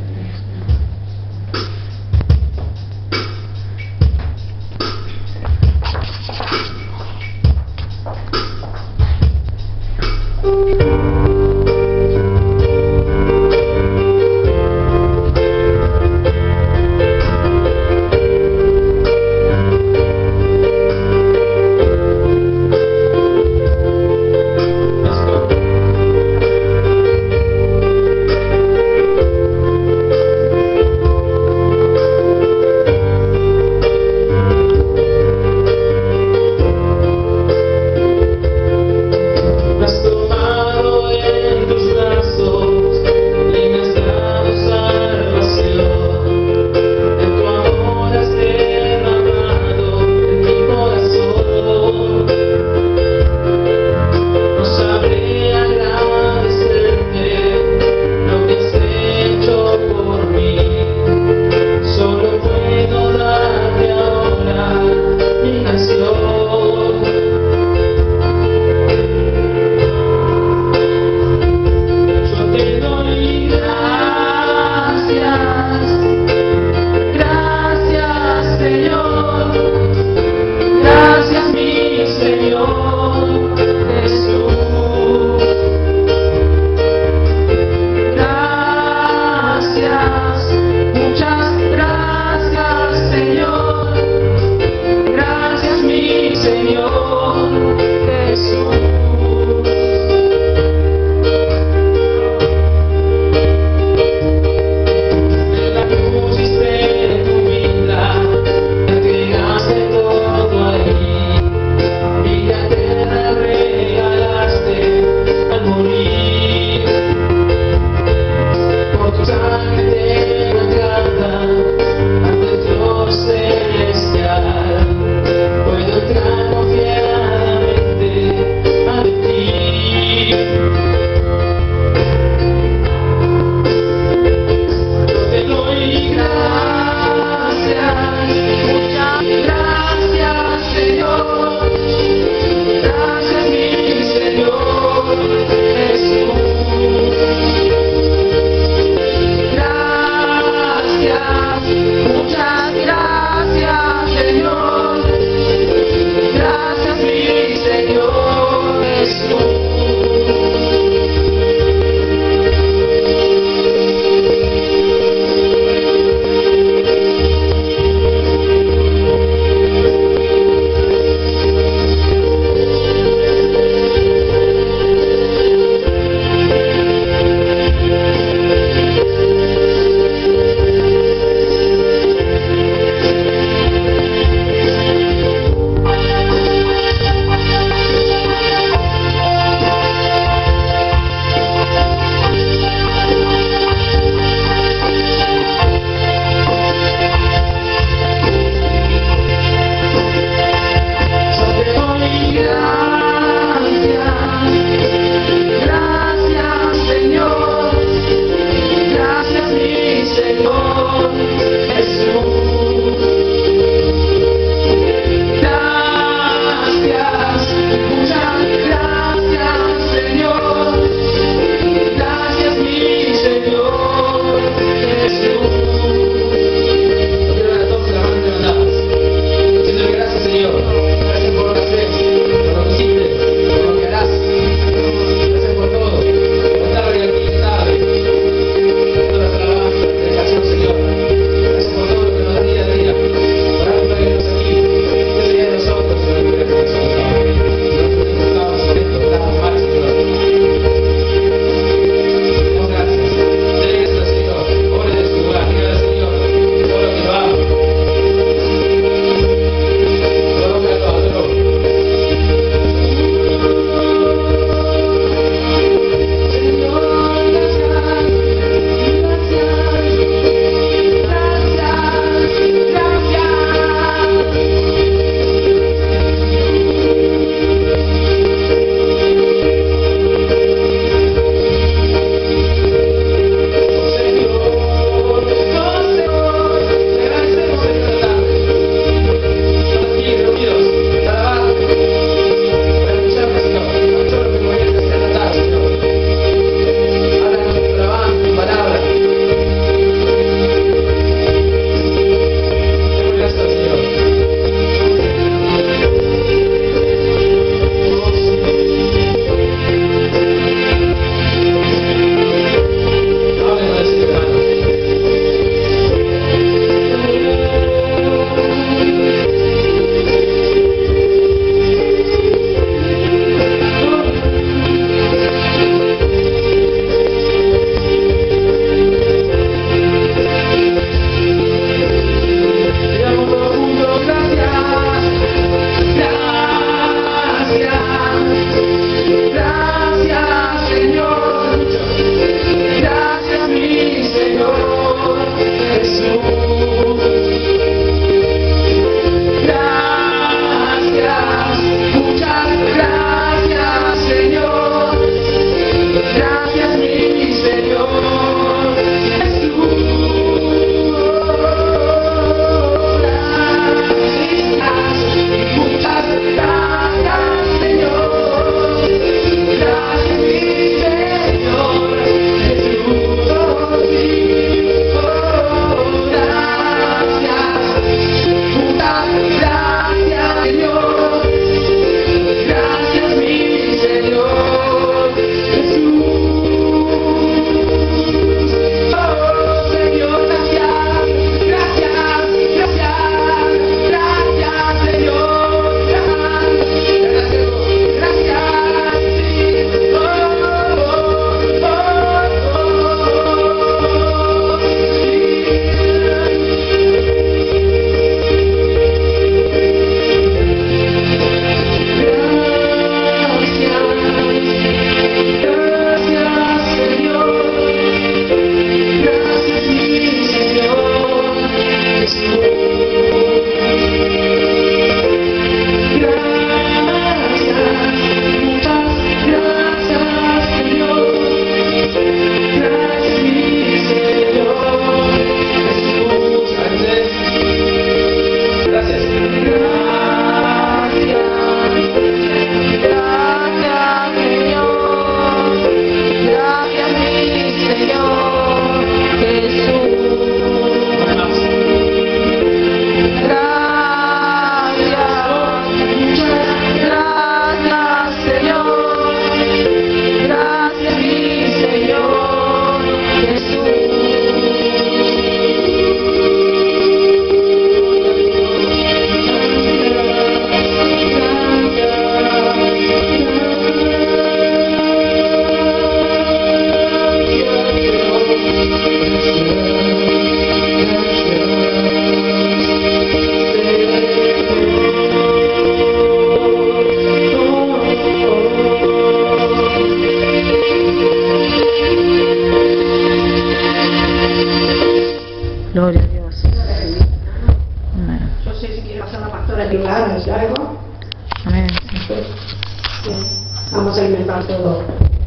Vamos a alimentar todo.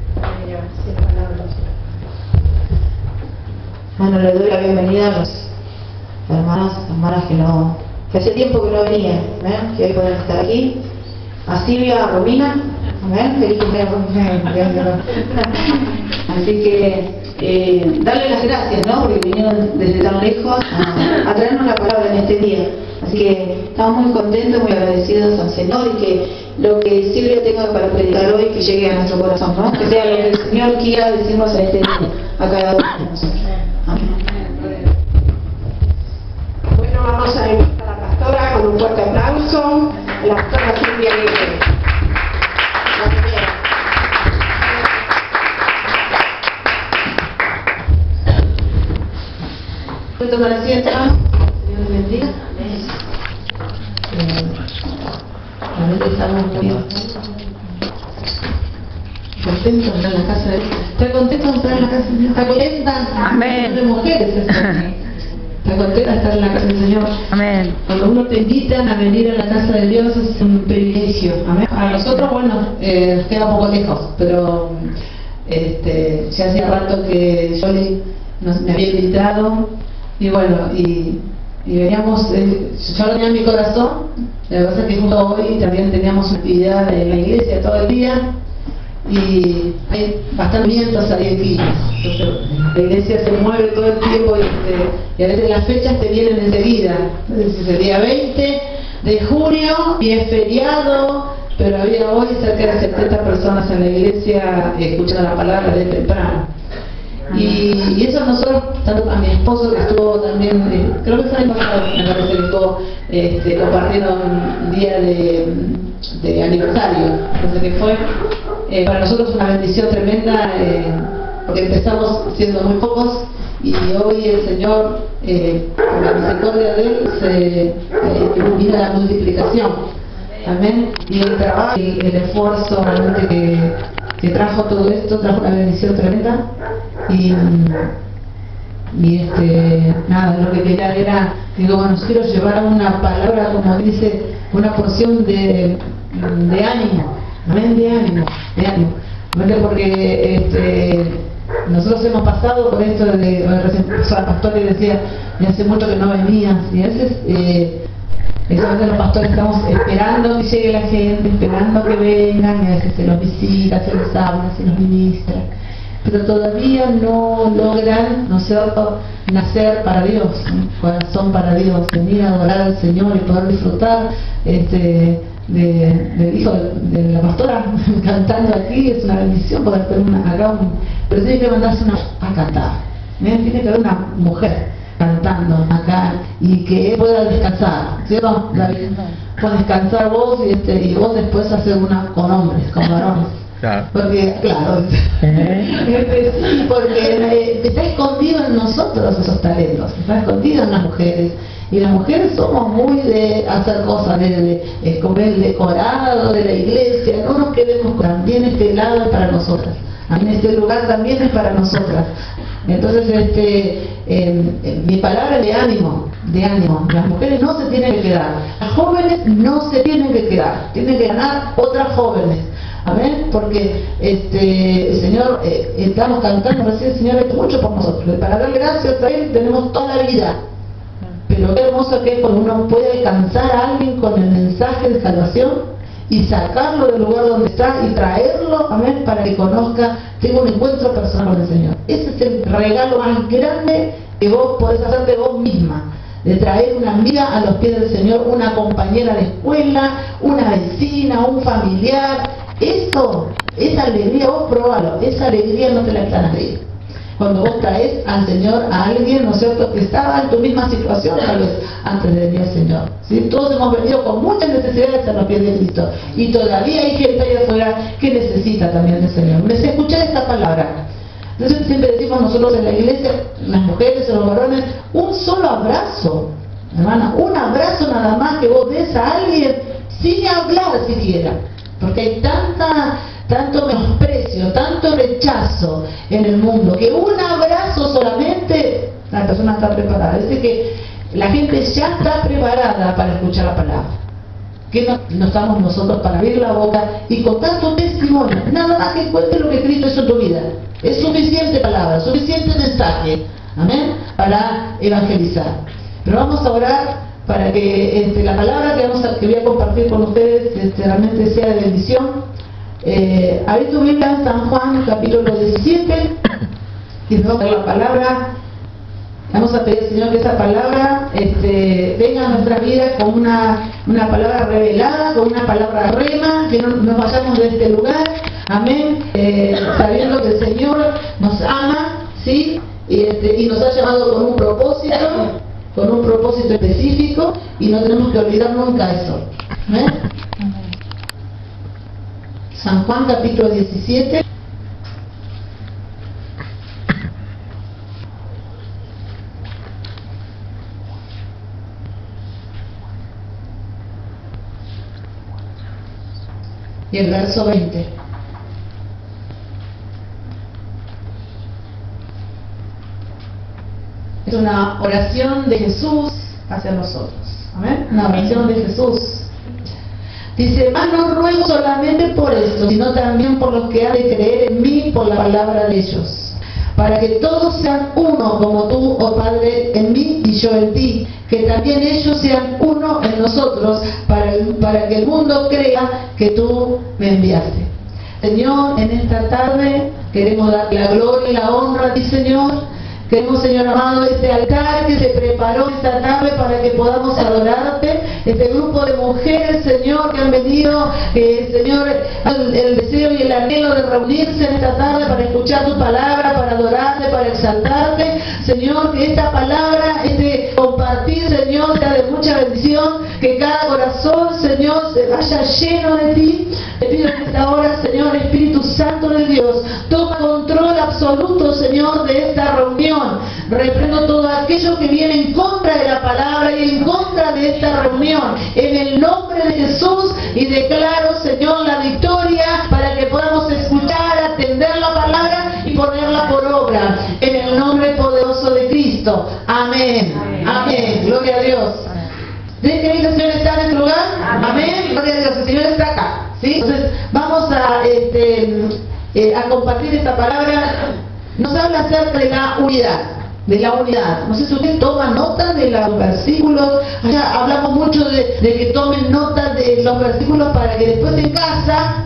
Bueno, le doy la bienvenida a los hermanos, hermanas que no, que hace tiempo que no venían, ¿eh? Que hoy pueden estar aquí. A Silvia, a Romina, ¿eh? Feliz cumpleaños, Romina. Así que eh, darle las gracias, ¿no? Porque vinieron desde tan lejos a, a traernos la palabra en este día. Así que estamos muy contentos, muy agradecidos al Señor y que lo que Silvia tenga para predicar hoy que llegue a nuestro corazón, ¿no? Que sea lo que el Señor quiera decirnos a este día, a cada uno de nosotros. Amén. Bueno, vamos a invitar a la pastora con un fuerte aplauso. La pastora Silvia Aguirre. La primera. ¿Puede tomar asiento? Dios les bendiga. Eh, a ver, estamos muy contentos de estar en la casa de Dios. ¿Está contento de estar en la casa de Dios? ¿Está contenta? Amén. De mujeres, eso. ¿Está contenta de estar en la casa del Señor? Amén. Cuando uno te invitan a venir a la casa de Dios es un privilegio. Amén. A nosotros, bueno, eh, nos queda un poco lejos, pero este, ya hacía rato que yo le, nos, me había invitado y bueno, y, y veníamos, eh, yo lo tenía en mi corazón. La verdad es que justo hoy también teníamos una actividad en la iglesia todo el día y hay bastantes vientos ahí aquí. Entonces, la iglesia se mueve todo el tiempo y, este, y a veces las fechas te vienen enseguida. Entonces, el día veinte de junio y es feriado, pero había hoy cerca de setenta personas en la iglesia escuchando la palabra de temprano. Y, y eso nosotros, tanto a mi esposo que estuvo también, eh, creo que fue el año pasado, me parece que estuvo este, compartiendo un día de, de aniversario, entonces que fue eh, para nosotros una bendición tremenda, eh, porque empezamos siendo muy pocos y hoy el Señor, eh, por la misericordia de Él, se eh, ilumina la multiplicación. Amén. Y el trabajo y el esfuerzo realmente que, que trajo todo esto, trajo una bendición tremenda. Y, y este, nada, lo que quería era, digo, bueno, quiero llevar una palabra, como dice, una porción de, de ánimo, amén, de ánimo, de ánimo, porque este, nosotros hemos pasado por esto de, recién pasó la pastora y decía, ya hace mucho que no venías, y a veces, eh, a veces los pastores estamos esperando que llegue la gente, esperando que vengan, y a veces se los visita, se les habla, se los ministra, pero todavía no logran, ¿no es cierto?, nacer para Dios, ¿no? Corazón para Dios, venir a adorar al Señor y poder disfrutar este, de, del hijo de, de la pastora cantando aquí. Es una bendición poder tener una, acá un, pero tiene que mandarse una a cantar, ¿eh? Tiene que haber una mujer cantando acá y que pueda descansar, ¿cierto, David? Puedes descansar vos y, este, y vos después hacer una con hombres, con varones. Claro. Porque, claro, sí, porque eh, está escondido en nosotros esos talentos, está escondido en las mujeres. Y las mujeres somos muy de hacer cosas, de, de, de comer el decorado de la iglesia, no nos quedemos, también este lado es para nosotras, en este lugar también es para nosotras. Entonces, este, eh, eh, mi palabra es de ánimo, de ánimo. Las mujeres no se tienen que quedar, las jóvenes no se tienen que quedar, tienen que ganar otras jóvenes. Amén, porque este, el Señor, eh, estamos cantando recién, el Señor ha hecho mucho por nosotros. Para darle gracias otra vez tenemos toda la vida. Pero qué hermoso que es cuando uno puede alcanzar a alguien con el mensaje de salvación y sacarlo del lugar donde está y traerlo, amén, para que conozca, tenga un encuentro personal con el Señor. Ese es el regalo más grande que vos podés hacer de vos misma, de traer una amiga a los pies del Señor, una compañera de escuela, una vecina, un familiar. Eso, esa alegría, vos probalo, esa alegría no te la está nadie. Cuando vos traes al Señor a alguien, ¿no es cierto?, que estaba en tu misma situación tal vez antes de venir al Señor, ¿sí? Todos hemos venido con muchas necesidades a los pies de Cristo y todavía hay gente allá afuera que necesita también del Señor. Me sé escuchar esta palabra. Entonces siempre decimos nosotros en la iglesia, las mujeres o los varones, un solo abrazo, hermana, un abrazo nada más que vos des a alguien sin hablar siquiera. Porque hay tanta, tanto menosprecio, tanto rechazo en el mundo, que un abrazo solamente, la persona está preparada. Dice que la gente ya está preparada para escuchar la palabra. que no, no estamos nosotros para abrir la boca y contar tu testimonio. Nada más que cuente lo que Cristo hizo en tu vida. Es suficiente palabra, suficiente mensaje, amén, para evangelizar. Pero vamos a orar para que este, la palabra que, vamos a, que voy a compartir con ustedes este, realmente sea de bendición. Eh, abrí tu Biblia en San Juan, capítulo diecisiete, y nos vamos a ver la palabra. Vamos a pedir al Señor que esa palabra este, venga a nuestra vida con una, una palabra revelada, con una palabra rema, que no nos vayamos de este lugar, amén, eh, sabiendo que el Señor nos ama, ¿sí? Y, este, y nos ha llamado con un propósito, con un propósito específico, y no tenemos que olvidar nunca eso. ¿Amén? San Juan capítulo diecisiete. Y el verso veinte. Es una oración de Jesús hacia nosotros. Amén. Una oración de Jesús. Dice, mas no ruego solamente por esto, sino también por los que han de creer en mí por la palabra de ellos, para que todos sean uno, como tú, oh Padre, en mí y yo en ti, que también ellos sean uno en nosotros, para, el, para que el mundo crea que tú me enviaste. Señor, en esta tarde queremos dar la gloria y la honra a ti, Señor. Queremos, Señor amado, este altar que se preparó esta tarde para que podamos adorarte, este grupo de mujeres, Señor, que han venido, eh, Señor, el, el deseo y el anhelo de reunirse en esta tarde para escuchar tu palabra, para adorarte, para exaltarte, Señor, que esta palabra, este compartir, Señor, sea de mucha bendición, que cada corazón, Señor, se vaya lleno de ti. Te pido en esta hora, Señor, Espíritu Santo de Dios, toma control absoluto, Señor, de esta reunión. Reprendo todo aquello que viene en contra de la palabra y en contra de esta reunión, en el nombre de Jesús, y declaro, Señor, la victoria para que podamos escuchar, atender la palabra y ponerla por obra, en el nombre poderoso de Cristo. Amén. Amén. Amén. Gloria a Dios. ¿Ven que el Señor está en este lugar? Amén. Amén. Gloria a Dios. El Señor está acá. ¿Sí? Entonces vamos a, este, eh, a compartir esta palabra. Nos habla acerca de la unidad, de la unidad. No sé si ustedes toman nota de los versículos. Allá hablamos mucho de, de que tomen nota de los versículos para que después en casa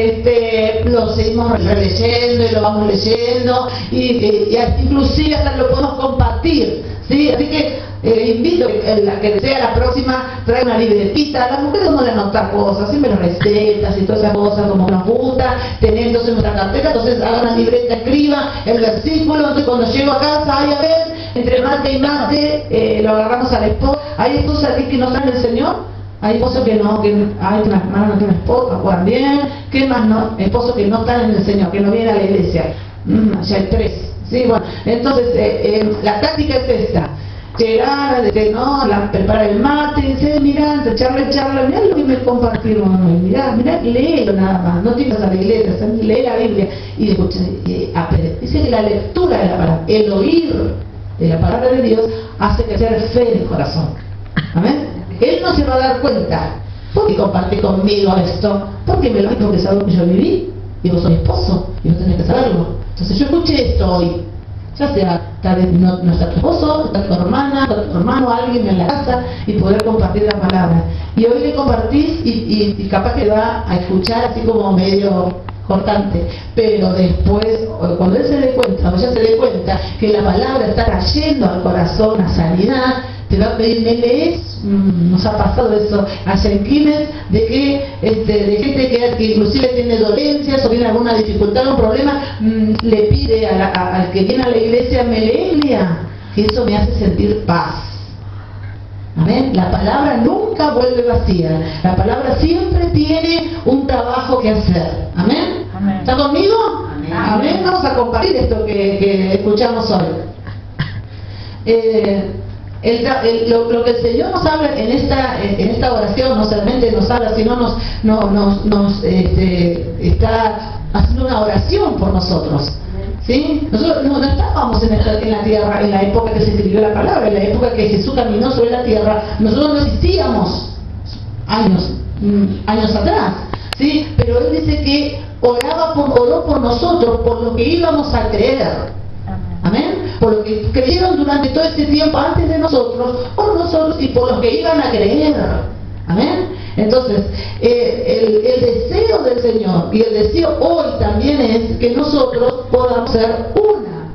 este, lo seguimos releyendo y lo vamos leyendo y, y, y inclusive hasta lo podemos compartir, ¿sí? Así que eh, invito a que, que sea la próxima trae una libretita. A las mujeres no le anotar cosas, siempre las recetas y todas esas cosas como nos gusta tener entonces nuestra carpeta. Entonces hagan una libreta, escriba el versículo. Entonces cuando llego a casa, ay, a ver, entre mate y mate eh, lo agarramos al esposo. Hay esposos aquí que no saben el Señor. Hay esposos que no, que hay una hermana no tiene esposa, juegan bien. ¿Qué más no? Esposos que no están en el Señor, que no vienen a la iglesia. Mm, ya hay tres. Sí, bueno, entonces eh, eh, la táctica es esta. Llegar, de que no, la, preparar el mate, dice, mira, entre charla y charla, mirá lo que me compartieron, mirá, mirá, léelo nada más, no tienes a la iglesia, lee la Biblia y escucha, y aprende. Dice que la lectura de la palabra, el oír de la palabra de Dios hace crecer fe en el corazón. Amén. Él no se va a dar cuenta, porque comparte conmigo esto, porque me lo dijo, que es algo que yo viví, y vos sos mi esposo, y vos tenés que saberlo. Entonces yo escuché esto hoy. Ya sea, tal vez no, no está tu esposo, está tu hermana, está tu hermano, alguien en la casa, y poder compartir la palabra. Y hoy le compartís y, y, y capaz que va a escuchar así como medio cortante, pero después, cuando él se dé cuenta, o ella se dé cuenta que la palabra está trayendo al corazón a sanidad, te va a pedir, ¿me lees? Mm, nos ha pasado eso allá en Quilmes, de que este, de gente que, que inclusive tiene dolencias o tiene alguna dificultad o un problema, mm, le pide a la, a, al que viene a la iglesia, me lee, lea, que eso me hace sentir paz. Amén. La palabra nunca vuelve vacía. La palabra siempre tiene un trabajo que hacer. Amén. Amén. ¿Está conmigo? Amén. Amén. Vamos a compartir esto que, que escuchamos hoy. Eh, El, el, lo, lo que el Señor nos habla en esta en esta oración, no solamente nos habla, sino nos, no, nos, nos este, está haciendo una oración por nosotros. ¿Sí? Nosotros no, no estábamos en, esta, en la tierra en la época que se escribió la palabra, en la época que Jesús caminó sobre la tierra. Nosotros no existíamos años mm, años atrás, ¿sí? Pero él dice que oraba por, oró por nosotros, por lo que íbamos a creer. Amén. Por lo que creyeron durante todo este tiempo antes de nosotros, por nosotros y por los que iban a creer. Amén. Entonces, eh, el, el deseo del Señor y el deseo hoy también es que nosotros podamos ser una,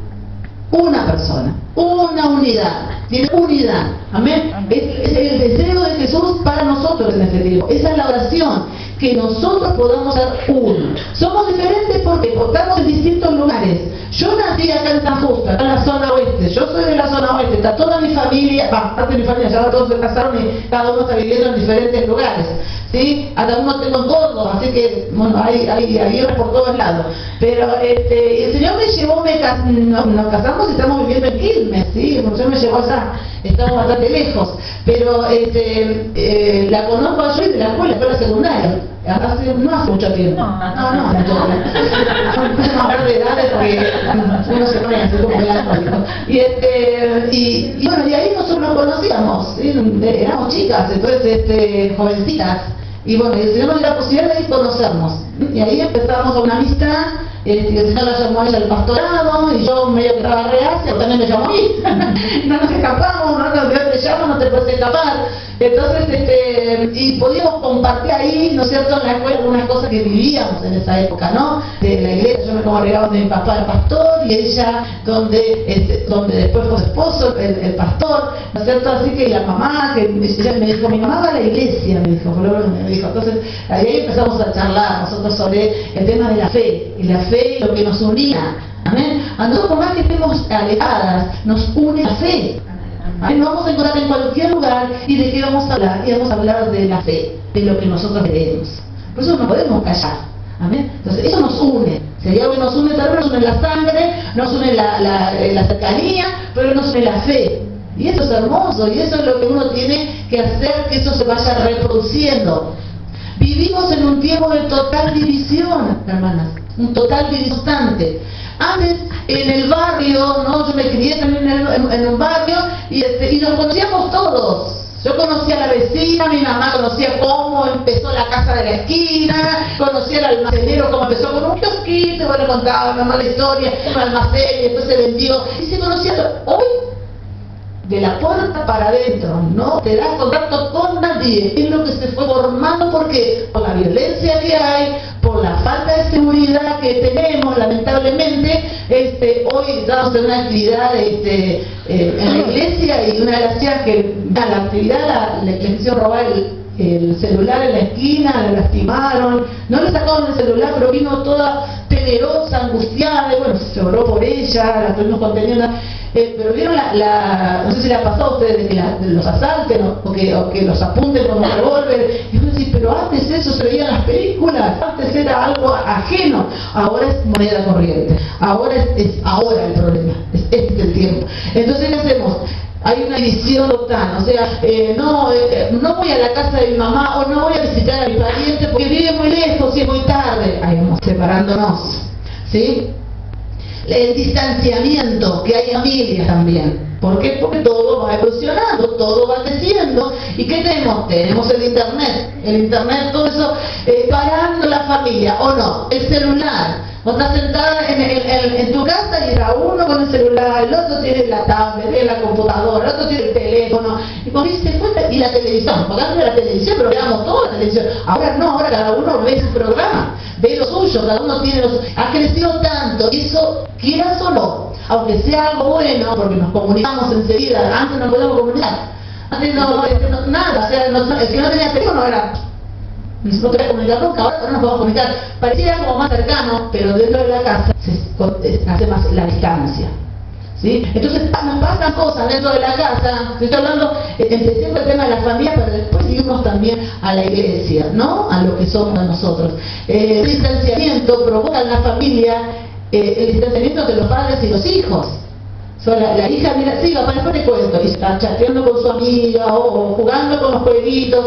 una persona, una unidad. Tiene unidad. Amén. Es, es el deseo de Jesús para nosotros en este tiempo. Esa es la oración, que nosotros podamos ser uno. Somos diferentes porque, porque estamos en distintos lugares. Yo nací acá en San Justo, acá en la zona oeste. Yo soy de la zona oeste. Está toda mi familia, va, parte de mi familia, ya todos se casaron y cada uno está viviendo en diferentes lugares. ¿Sí? Hasta uno tengo en Córdoba, así que, bueno, hay, hay aviones por todos lados. Pero este, el Señor me llevó, me cas nos, nos casamos y estamos viviendo en Quilmes, ¿sí? El Señor me llevó allá, estamos bastante lejos. Pero este, eh, la conozco yo de la escuela, escuela secundaria. Hace, no hace mucho tiempo. No, no, no, mucho tiempo. No hablar de edades porque uno se pone así como melancólico. Y, este, y, y bueno, y ahí nosotros nos conocíamos, ¿sí? Éramos chicas, entonces este, jovencitas. Y bueno, el Señor nos dio la posibilidad de conocernos. Y ahí empezamos una amistad. El, el Señor la llamó a ella al pastorado y yo medio que estaba reacia, también me llamó a mí. No nos escapamos, no nos Dios te llama, no te puedes escapar. Entonces, este, y podíamos compartir ahí, ¿no es cierto?, en la escuela algunas cosas que vivíamos en esa época, ¿no? De la iglesia, yo me como regalo de mi papá el pastor y ella donde, este, donde después fue su esposo, el, el pastor, ¿no es cierto? Así que la mamá, que ella me dijo, mi mamá va a la iglesia, me dijo, me dijo. Entonces, ahí empezamos a charlar nosotros sobre el tema de la fe, y la fe y lo que nos unía. Amén. A nosotros, por más que estemos alejadas, nos une la fe. Amén. Nos vamos a encontrar en cualquier lugar y de qué vamos a hablar, y vamos a hablar de la fe, de lo que nosotros creemos. Por eso no podemos callar. Amén. Entonces, eso nos une. Sería que nos une, tal vez nos une la sangre, nos une la, la, la cercanía, pero nos une la fe. Y eso es hermoso, y eso es lo que uno tiene que hacer, que eso se vaya reproduciendo. Vivimos en un tiempo de total división, hermanas, un total constante. Antes, en el barrio, ¿no? Yo me crié también en, en, en un barrio y, este, y nos conocíamos todos. Yo conocía a la vecina, mi mamá conocía cómo empezó la casa de la esquina, conocía al almacenero cómo empezó con un kiosquito, bueno, contaba mi mamá la historia, un almacén y después se vendió. Y se conocía todo. Hoy, de la puerta para adentro, no te das contacto con nadie. Es lo que se fue formando, porque por la violencia que hay, por la falta de seguridad que tenemos, lamentablemente, este, hoy estamos en una actividad este, eh, en la iglesia, y una de las chicas que da la actividad la, le quisieron robar el, el celular en la esquina, la lastimaron, no le sacaron el celular, pero vino toda temerosa, angustiada, y bueno, se oró por ella, la estuvimos conteniendo. Eh, pero vieron la, la, no sé si le ha pasado a ustedes de que la, de los asalten o, o, que, o que los apunten con un revólver, y uno dice, pero antes eso se veía en las películas, antes era algo ajeno, ahora es moneda corriente, ahora es, es ahora el problema, es este el tiempo. Entonces, ¿qué hacemos? Hay una división total, o sea, eh, no, eh, no voy a la casa de mi mamá, o no voy a visitar a mi pariente porque vive muy lejos y es muy tarde. Ahí vamos separándonos, ¿sí? El distanciamiento que hay en familias también. ¿Por qué? Porque todo va evolucionando, todo va creciendo. ¿Y qué tenemos? Tenemos el internet. El internet, todo eso, eh, parando la familia, ¿o no? El celular. Vos estás sentada en, en, en, en tu casa y era uno con el celular, el otro tiene la tablet, tiene la computadora, el otro tiene el teléfono. Y vos dices, cuenta, y la televisión, porque antes de la televisión, pero veamos toda la televisión. Ahora no, ahora cada uno ve su programa, ve lo suyo, cada uno tiene los... Ha crecido tanto, y eso, quieras o no, aunque sea algo bueno, porque nos comunicamos enseguida, antes no podíamos comunicar. Antes no, no nada, o sea, no, el que no tenía teléfono era... no quería comunicar nunca, ahora no nos podemos comunicar. Pareciera como más cercano, pero dentro de la casa se hace más la distancia, ¿sí? Entonces nos pasan cosas dentro de la casa. Estoy hablando, empecé con el tema de la familia, pero después seguimos también a la iglesia, ¿no? A lo que somos nosotros. Eh, el distanciamiento provoca en la familia, eh, el distanciamiento entre los padres y los hijos. So, la, la hija mira, sí, papá, después te cuento, y está chateando con su amiga o, o jugando con los jueguitos.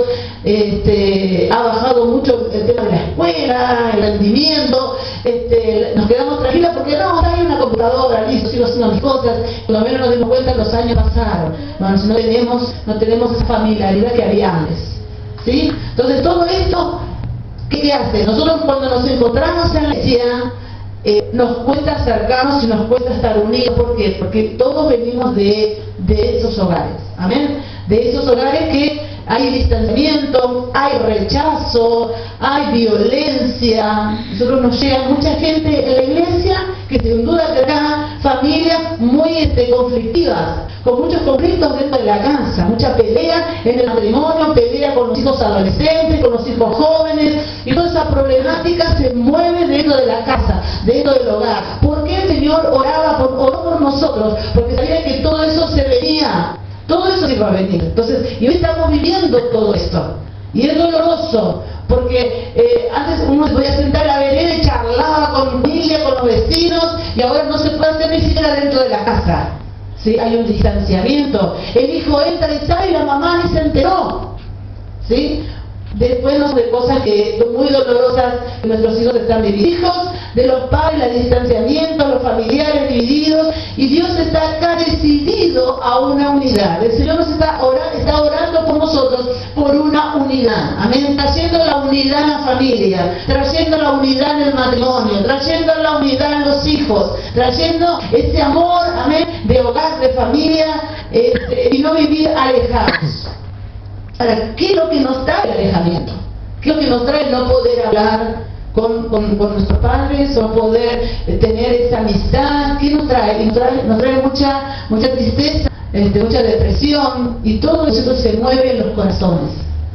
Este, ha bajado mucho el tema de la escuela, el rendimiento. Este, nos quedamos tranquilas porque no, hay una computadora, listo, sigo haciendo mis cosas. Cuando menos nos dimos cuenta, los años pasaron. Bueno, no tenemos, no tenemos esa familiaridad que había antes. ¿sí? Entonces todo esto, ¿qué hace? Nosotros cuando nos encontramos en la iglesia, eh, nos cuesta acercarnos y nos cuesta estar unidos. ¿Por qué? Porque todos venimos de, de esos hogares, amén, de esos hogares que hay distanciamiento, hay rechazo, hay violencia. Nosotros nos llega mucha gente en la iglesia que sin duda tendrá familias muy este, conflictivas, con muchos conflictos dentro de la casa, mucha pelea en el matrimonio, pelea con los hijos adolescentes, con los hijos jóvenes, y toda esa problemática se mueve dentro de la casa, dentro del hogar. ¿Por qué el Señor oraba por, oró por nosotros? Porque sabía que todo eso se venía. Todo eso iba a venir. Entonces, y hoy estamos viviendo todo esto. Y es doloroso, porque eh, antes uno se podía sentar a la vereda y charlaba con familia, con los vecinos, y ahora no se puede hacer ni siquiera dentro de la casa. ¿Sí? Hay un distanciamiento. El hijo entra y sale y la mamá ni se enteró. ¿Sí? Después nos de cosas que son muy dolorosas que nuestros hijos están divididos, de los padres, el distanciamiento, los familiares divididos, y Dios está acá decidido a una unidad. El Señor nos está, ora, está orando por nosotros por una unidad, amén, trayendo la unidad en la familia, trayendo la unidad en el matrimonio, trayendo la unidad en los hijos, trayendo ese amor, amén, de hogar, de familia, eh, y no vivir alejados. Ahora, ¿qué es lo que nos trae el alejamiento? ¿Qué es lo que nos trae no poder hablar con, con, con nuestros padres, o poder eh, tener esa amistad? ¿Qué nos trae? Nos trae, nos trae mucha, mucha tristeza, este, mucha depresión, y todo eso se mueve en los corazones.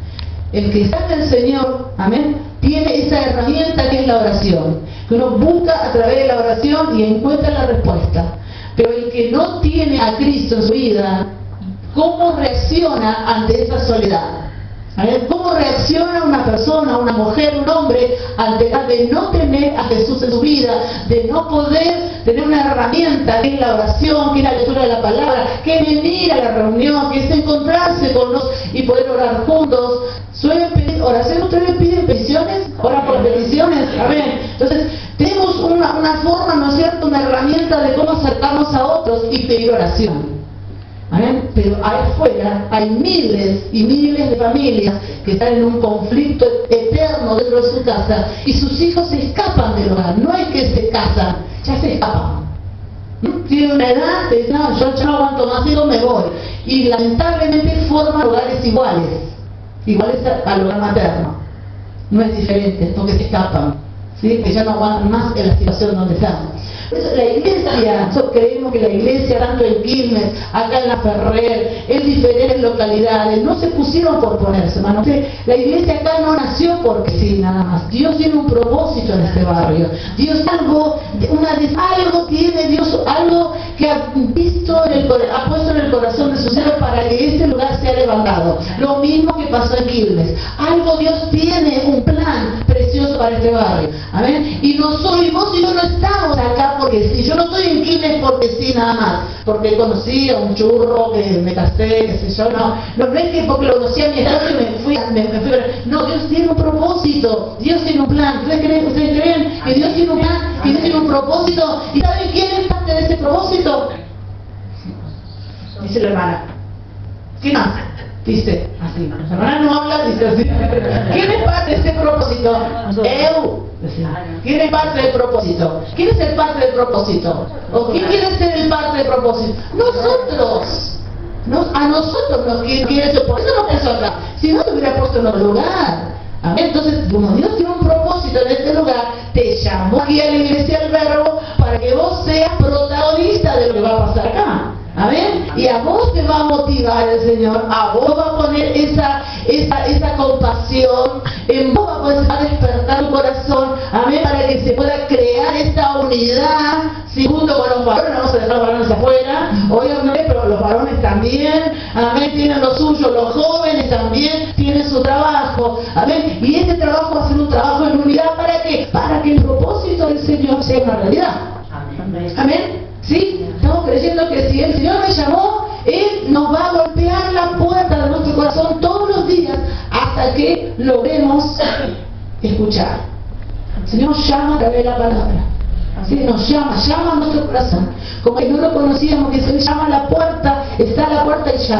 El que está en el Señor, amén, tiene esa herramienta que es la oración, que uno busca a través de la oración y encuentra la respuesta. Pero el que no tiene a Cristo en su vida, ¿cómo reacciona ante esa soledad? A ver, ¿cómo reacciona una persona, una mujer, un hombre, ante la de no tener a Jesús en su vida, de no poder tener una herramienta que es la oración, que es la lectura de la palabra, que es venir a la reunión, que es encontrarse con los y poder orar juntos? ¿Suelen pedir oración? ¿Ustedes piden peticiones? ¿Oran por peticiones? A ver, entonces tenemos una, una forma, ¿no es cierto?, una herramienta de cómo acercarnos a otros y pedir oración. ¿Amén? Pero afuera hay miles y miles de familias que están en un conflicto eterno dentro de su casa, y sus hijos se escapan del hogar. No es que se casan, ya se escapan. ¿No? Tiene una edad de, no, yo ya no aguanto más, digo, me voy. Y lamentablemente forman hogares iguales, iguales al hogar materno. No es diferente, porque se escapan, ¿sí? Que ya no aguantan más en la situación donde están. La iglesia, nosotros creemos que la iglesia, tanto en Quilmes, acá en La Ferrer, en diferentes localidades, no se pusieron por ponerse, hermano. La iglesia acá no nació porque sí, nada más. Dios tiene un propósito en este barrio. Dios algo, una vez algo tiene Dios, algo que ha visto, en el, ha puesto en el corazón de sus hijos para que ese lugar sea levantado. Lo mismo que pasó en Quilmes. Algo Dios tiene, un plan precioso para este barrio. Amén. Y nosotros, y vos y yo no estamos acá porque sí. Yo no estoy en Quilmes porque sí, nada más. Porque conocí a un churro, que me casé, que sé yo. No, no es que porque lo conocí a mi esposo y me fui, me, me fui. No, Dios tiene un propósito. Dios tiene un plan. ¿Ustedes creen, ustedes creen que Dios tiene un plan? Que Dios tiene un propósito. ¿Y saben quién es parte de ese propósito? Dice la hermana. ¿Quién más? Dice así. La hermana no habla, dice así. ¿Quién es parte de ese propósito? Eu. ¿Quién es parte del propósito? ¿Quién es el parte del propósito? ¿O quién quiere ser el parte del propósito? Nosotros. Nos, a nosotros nos quiere, quiere ser. Por eso nos puso acá. Si no te hubiera puesto en otro lugar. Entonces, como Dios tiene un propósito en este lugar, te llamó aquí a la iglesia del Verbo para que vos seas protagonista de lo que va a pasar acá. Amén. Y a vos te va a motivar el Señor, a vos va a poner esa, esa, esa compasión, en vos va a despertar tu corazón, amén, para que se pueda crear esta unidad, ¿sí? Junto con los varones. Vamos a dejar los varones afuera, obviamente, pero los varones también, amén, tienen lo suyo, los jóvenes también tienen su trabajo, amén, y este trabajo va a ser un trabajo en unidad. ¿Para qué? Para que el propósito del Señor sea una realidad. Amén. Amén. ¿Sí? Estamos creyendo que si el Señor me llamó, Él nos va a golpear la puerta de nuestro corazón todos los días hasta que logremos escuchar. El Señor nos llama a través de la palabra. ¿Sí? Nos llama, llama a nuestro corazón. Como que no lo conocíamos, que se llama a la puerta, está a la puerta y llama.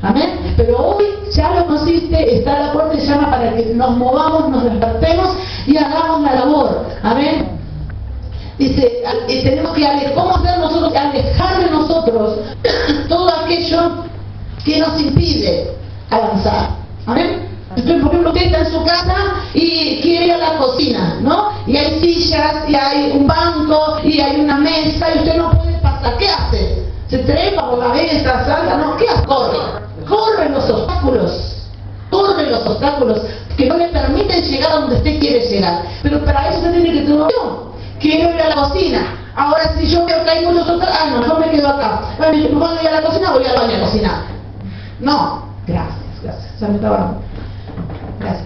Amén. Pero hoy ya lo consiste, está la puerta y llama para que nos movamos, nos despertemos y hagamos la labor. Amén. Dice, eh, tenemos que alejar, ¿cómo hacer nosotros? Alejar de nosotros todo aquello que nos impide avanzar. Amén. Entonces, por ejemplo, usted está en su casa y quiere ir a la cocina, ¿no? Y hay sillas, y hay un banco, y hay una mesa, y usted no puede pasar. ¿Qué hace? ¿Se trepa por la mesa, salta? No, ¿qué hace? Corre. Corre los obstáculos. Corre los obstáculos que no le permiten llegar a donde usted quiere llegar. Pero para eso usted tiene que tener opción. Quiero ir a la cocina. Ahora, si yo veo que hay muchos otros, ah, no, yo me quedo acá. Bueno, cuando voy a la cocina, voy al baño a cocinar. No, gracias, gracias. Ya me estaba... Gracias.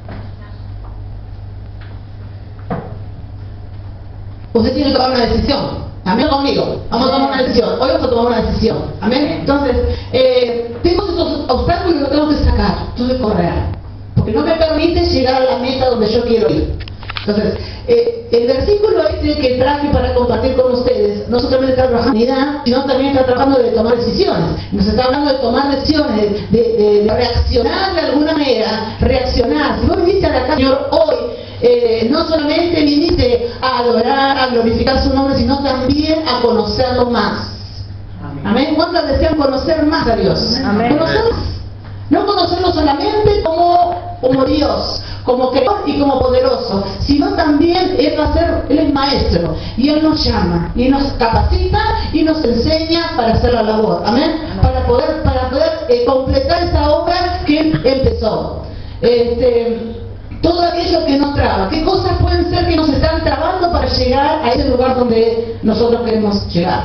Usted tiene que tomar una decisión. Amén conmigo. Vamos a tomar una decisión. Hoy vamos a tomar una decisión. Amén. Entonces, eh, tengo esos obstáculos y los tengo que sacar. Entonces, correr. Porque no me permite llegar a la meta donde yo quiero ir. Entonces, eh, el versículo este que traje para compartir con ustedes, no solamente está trabajando en unidad, sino también está trabajando de tomar decisiones. Nos está hablando de tomar decisiones, de, de, de reaccionar de alguna manera, reaccionar. Si vos viniste a la casa, Señor, hoy, eh, no solamente viniste a adorar, a glorificar su nombre, sino también a conocerlo más. Amén. ¿Cuántos desean conocer más a Dios? Amén. Conocer más. No conocerlo solamente como, como Dios, como creador y como poderoso, sino también Él va a ser, Él es maestro, y Él nos llama, y nos capacita, y nos enseña para hacer la labor, amén, para poder, para poder eh, completar esa obra que Él empezó. Este, todo aquello que nos traba, ¿qué cosas pueden ser que nos están trabando para llegar a ese lugar donde nosotros queremos llegar?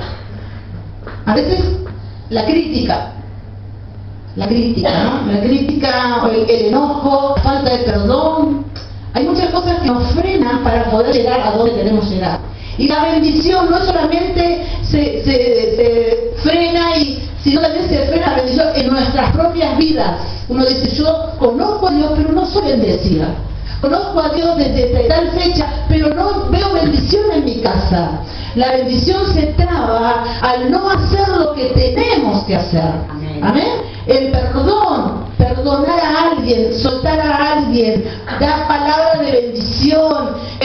A veces, la crítica. La crítica, ¿no? La crítica, el, el enojo, falta de perdón. Hay muchas cosas que nos frenan para poder llegar a donde queremos llegar. Y la bendición no solamente se, se, se frena, y, sino también se frena la bendición en nuestras propias vidas. Uno dice, yo conozco a Dios, pero no soy bendecida. Conozco a Dios desde tal fecha, pero no veo bendición en mi casa. La bendición se traba al no hacer lo que tenemos que hacer. Amén. Amén. El perdón, perdonar a alguien, soltar a alguien, dar palabras de bendición,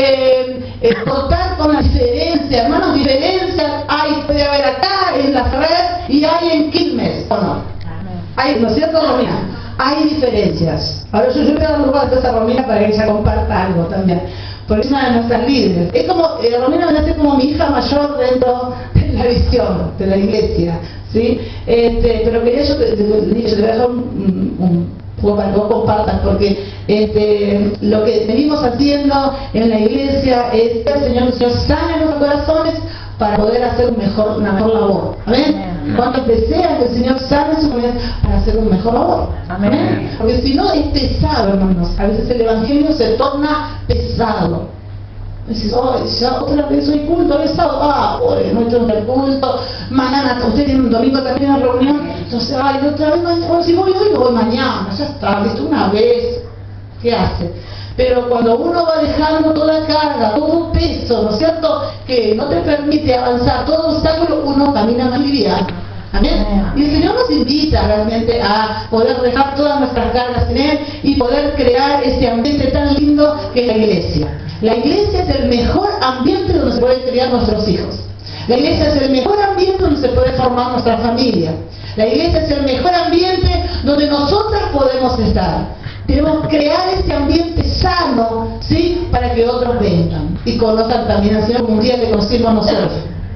eh, eh, cortar con la diferencia. Hermanos, diferencias hay, puede haber acá en la red y hay en Quilmes, ¿o no? Hay, ¿no es cierto, Romina? Hay diferencias. Ahora yo, yo voy a dar lugar a Romina para que ella comparta algo también, porque es una de nuestras líderes. Es como, eh, Romina me hace como mi hija mayor dentro de la visión de la iglesia, ¿sí? Este, pero quería yo, te, te, te, yo te voy a dejar un, un poco para que vos compartas, porque este, lo que venimos haciendo en la iglesia es que el Señor, el Señor sane nuestros corazones para poder hacer un mejor, una mejor labor. ¿Amén? ¿Cuántos desean que el Señor sane su corazón para hacer un mejor labor? ¿Amén? ¿Amén? Porque si no es pesado, hermanos. A veces el Evangelio se torna pesado. Dices, oh, ya otra vez hoy culto, hoy es sábado, ah, hoy no estoy en el culto, mañana, usted tiene un domingo también en reunión, entonces, ay, otra vez, mañana, si voy hoy, voy mañana, ya está, ¿viste? Una vez, ¿qué hace? Pero cuando uno va dejando toda carga, todo peso, ¿no es cierto?, que no te permite avanzar, todo obstáculo, uno camina más liviano. Amén. Y el Señor nos invita realmente a poder dejar todas nuestras cargas en Él y poder crear ese ambiente tan lindo que es la iglesia. La iglesia es el mejor ambiente donde se pueden criar nuestros hijos. La iglesia es el mejor ambiente donde se puede formar nuestra familia. La iglesia es el mejor ambiente donde nosotras podemos estar. Debemos crear este ambiente sano, ¿sí?, para que otros vengan y conozcan también al Señor como un día que conocimos nosotros.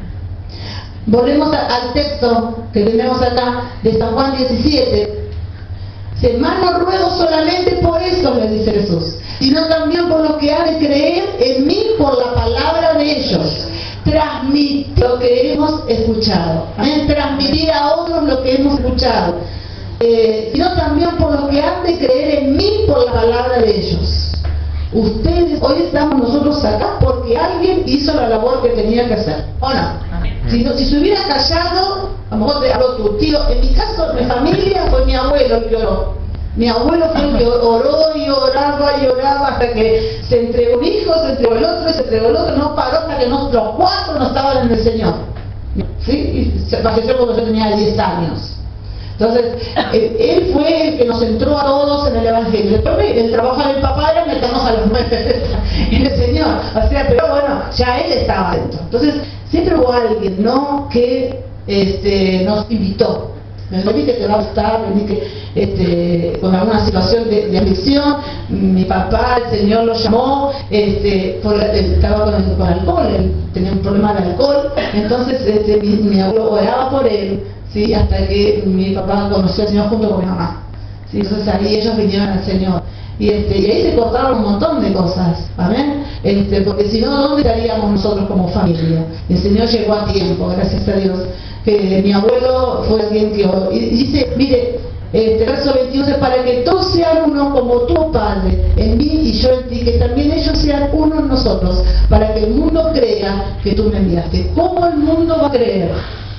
Volvemos a, al texto que tenemos acá de San Juan diecisiete. Se no ruego solamente por eso, le dice Jesús, sino también por lo que ha de creer en mí por la palabra de ellos. Transmitir lo que hemos escuchado. ¿Amén? Transmitir a otros lo que hemos escuchado. Eh, sino también por lo que han de creer en mí por la palabra de ellos. Ustedes, hoy estamos nosotros acá porque alguien hizo la labor que tenía que hacer, ¿o no? Si, no, si se hubiera callado, a lo mejor te habló tu tío. En mi caso, mi familia fue mi abuelo el que oró. Mi abuelo fue el que oró y oraba y oraba hasta que se entregó un hijo, se entregó el otro y se entregó el otro, no paró hasta que los cuatro no estaban en el Señor. ¿Sí? Y se falleció cuando yo tenía diez años. Entonces, él, él fue el que nos entró a todos en el Evangelio. Después el trabajo del papá era meternos a los nueve en el Señor. O sea, pero bueno, ya él estaba dentro. Entonces, siempre hubo alguien, ¿no?, que este, nos invitó. Me vení que te va a gustar, vení que este, con alguna situación de, de aflicción, mi papá, el Señor lo llamó, este, por, estaba con, el, con alcohol, él tenía un problema de alcohol, entonces este, mi, mi abuelo oraba por él, ¿sí?, hasta que mi papá conoció al Señor junto con mi mamá, ¿sí? Entonces ahí ellos vinieron al Señor. Y, este, y ahí se cortaron un montón de cosas, amén, este, porque si no, ¿dónde estaríamos nosotros como familia? El Señor llegó a tiempo, gracias a Dios, que mi abuelo fue alguien que oró. Y dice, mire, este verso veintiuno, para que todos sean uno como tu Padre en mí y yo en ti, que también ellos sean uno en nosotros, para que el mundo crea que tú me enviaste. ¿Cómo el mundo va a creer?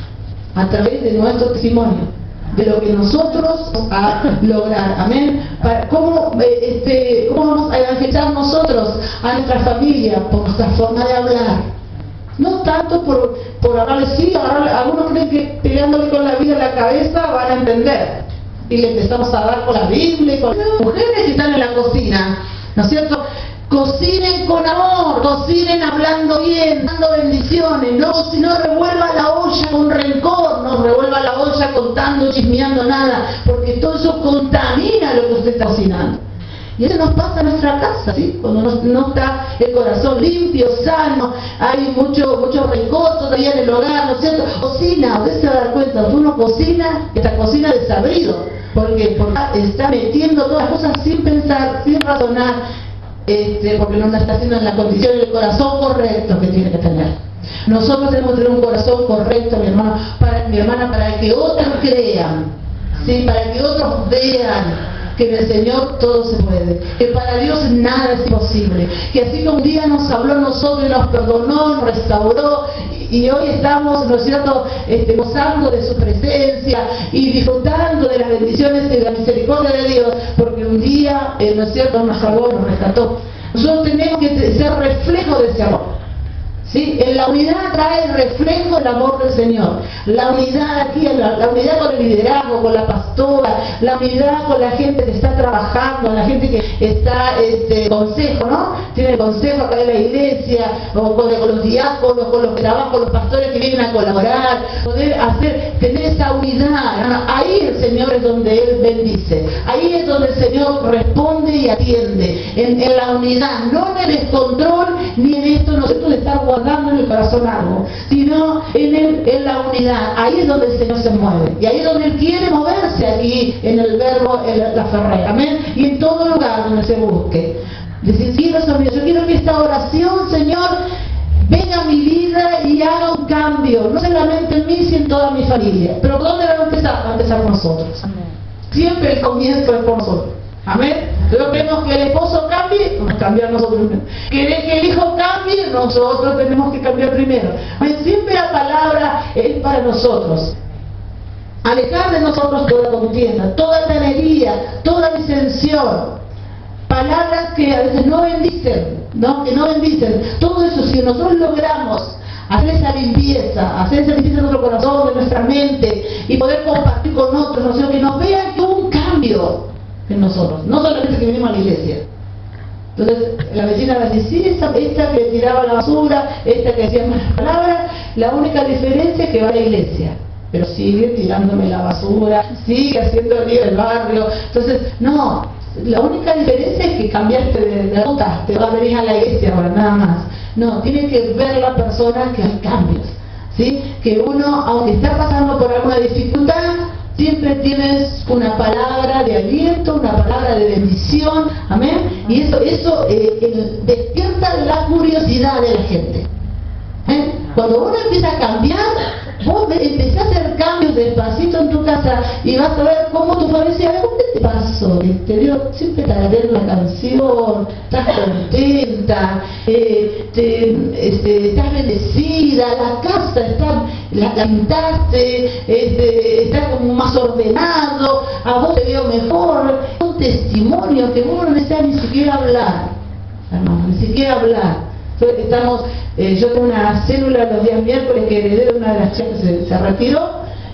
A través de nuestro testimonio, de lo que nosotros vamos a lograr, amén. Para, ¿cómo, este, ¿Cómo vamos a evangelizar nosotros a nuestra familia? Por nuestra forma de hablar. No tanto por, por hablarle, sí, agarrarle, algunos creen que pegándole con la Biblia en la cabeza van a entender. Y le empezamos a dar con la Biblia y con las mujeres que están en la cocina, ¿no es cierto? Cocinen con amor, cocinen hablando bien, dando bendiciones, no, si no revuelva la olla con rencor, no revuelva la olla contando, chismeando nada, porque todo eso contamina lo que usted está cocinando. Y eso nos pasa en nuestra casa, ¿sí? Cuando no, no está el corazón limpio, sano, hay mucho mucho rencor todavía en el hogar, ¿no es cierto? Cocina, usted se va a dar cuenta, uno cocina, esta cocina desabrido, porque, porque está metiendo todas las cosas sin pensar, sin razonar, este, porque no está haciendo en la condición del corazón correcto que tiene que tener. Nosotros tenemos que tener un corazón correcto, mi hermano, para, mi hermana, para que otros crean, ¿sí? Para que otros vean que en el Señor todo se puede, que para Dios nada es imposible, que así como un día nos habló a nosotros y nos perdonó, nos restauró, y hoy estamos, ¿no es cierto?, este, gozando de su presencia y disfrutando de las bendiciones y de la misericordia de Dios, porque un día, eh, ¿no es cierto?, nos salvó, nos rescató. Nosotros tenemos que ser reflejo de ese amor. ¿Sí? En la unidad trae el reflejo del amor del Señor. La unidad aquí, la, la unidad con el liderazgo, con la pastora, la unidad con la gente que está trabajando, la gente que está, este, consejo, ¿no? Tiene consejo acá en la iglesia, o con, con los diáconos, con los que trabajan, con los pastores que vienen a colaborar, poder hacer, tener esa unidad. Ahí el Señor es donde Él bendice. Ahí es donde el Señor responde y atiende. En, en la unidad, no en el descontrol, ni en esto nosotros de estar guardando en el corazón algo, sino en, el, en la unidad. Ahí es donde el Señor se mueve, y ahí es donde Él quiere moverse, aquí en el verbo, en la, la ferrea, amén, y en todo lugar donde se busque. Decir, quiero, yo quiero que esta oración, Señor, venga a mi vida y haga un cambio, no solamente en mí, sino en toda mi familia. Pero ¿dónde va a empezar? Va a empezar con nosotros. Siempre el comienzo es por nosotros. Amén. Luego queremos que el esposo cambie, vamos a cambiar nosotros primero. Queremos que el hijo cambie, nosotros tenemos que cambiar primero. Amén. Siempre la palabra es para nosotros. Alejar de nosotros toda contienda, toda altanería, toda disensión. Palabras que a veces no bendicen, ¿no? Que no bendicen. Todo eso, si nosotros logramos hacer esa limpieza, hacer esa limpieza de nuestro corazón, de nuestra mente, y poder compartir con otros, ¿no? O sea, que nos vean que hubo un cambio en nosotros, no solamente que venimos a la iglesia. Entonces la vecina va a decir, sí, esta, esta que tiraba la basura, esta que decía malas palabras, la única diferencia es que va a la iglesia, pero sigue tirándome la basura, sigue haciendo el lío del barrio. Entonces, no, la única diferencia es que cambiaste de, de ruta, te vas a venir a la iglesia ahora, nada más. No, tiene que ver la persona que hay cambios, ¿sí? Que uno, aunque está pasando por alguna dificultad, siempre tienes una palabra de aliento, una palabra de bendición, amén. Y eso, eso eh, el, despierta la curiosidad de la gente. ¿Eh? Cuando uno empieza a cambiar, vos empezás a hacer cambios despacito en tu casa y vas a ver cómo tu familia, ¿qué te pasó? El interior siempre te agarré la canción, estás contenta, eh, te, este, estás bendecida, la casa está, la pintaste, este, está como más ordenado, a vos te veo mejor. Un testimonio que uno no necesita ni siquiera hablar, hermano, ni siquiera hablar. Estamos, eh, yo tengo una célula los días miércoles que heredé de una de las chicas que se, se retiró,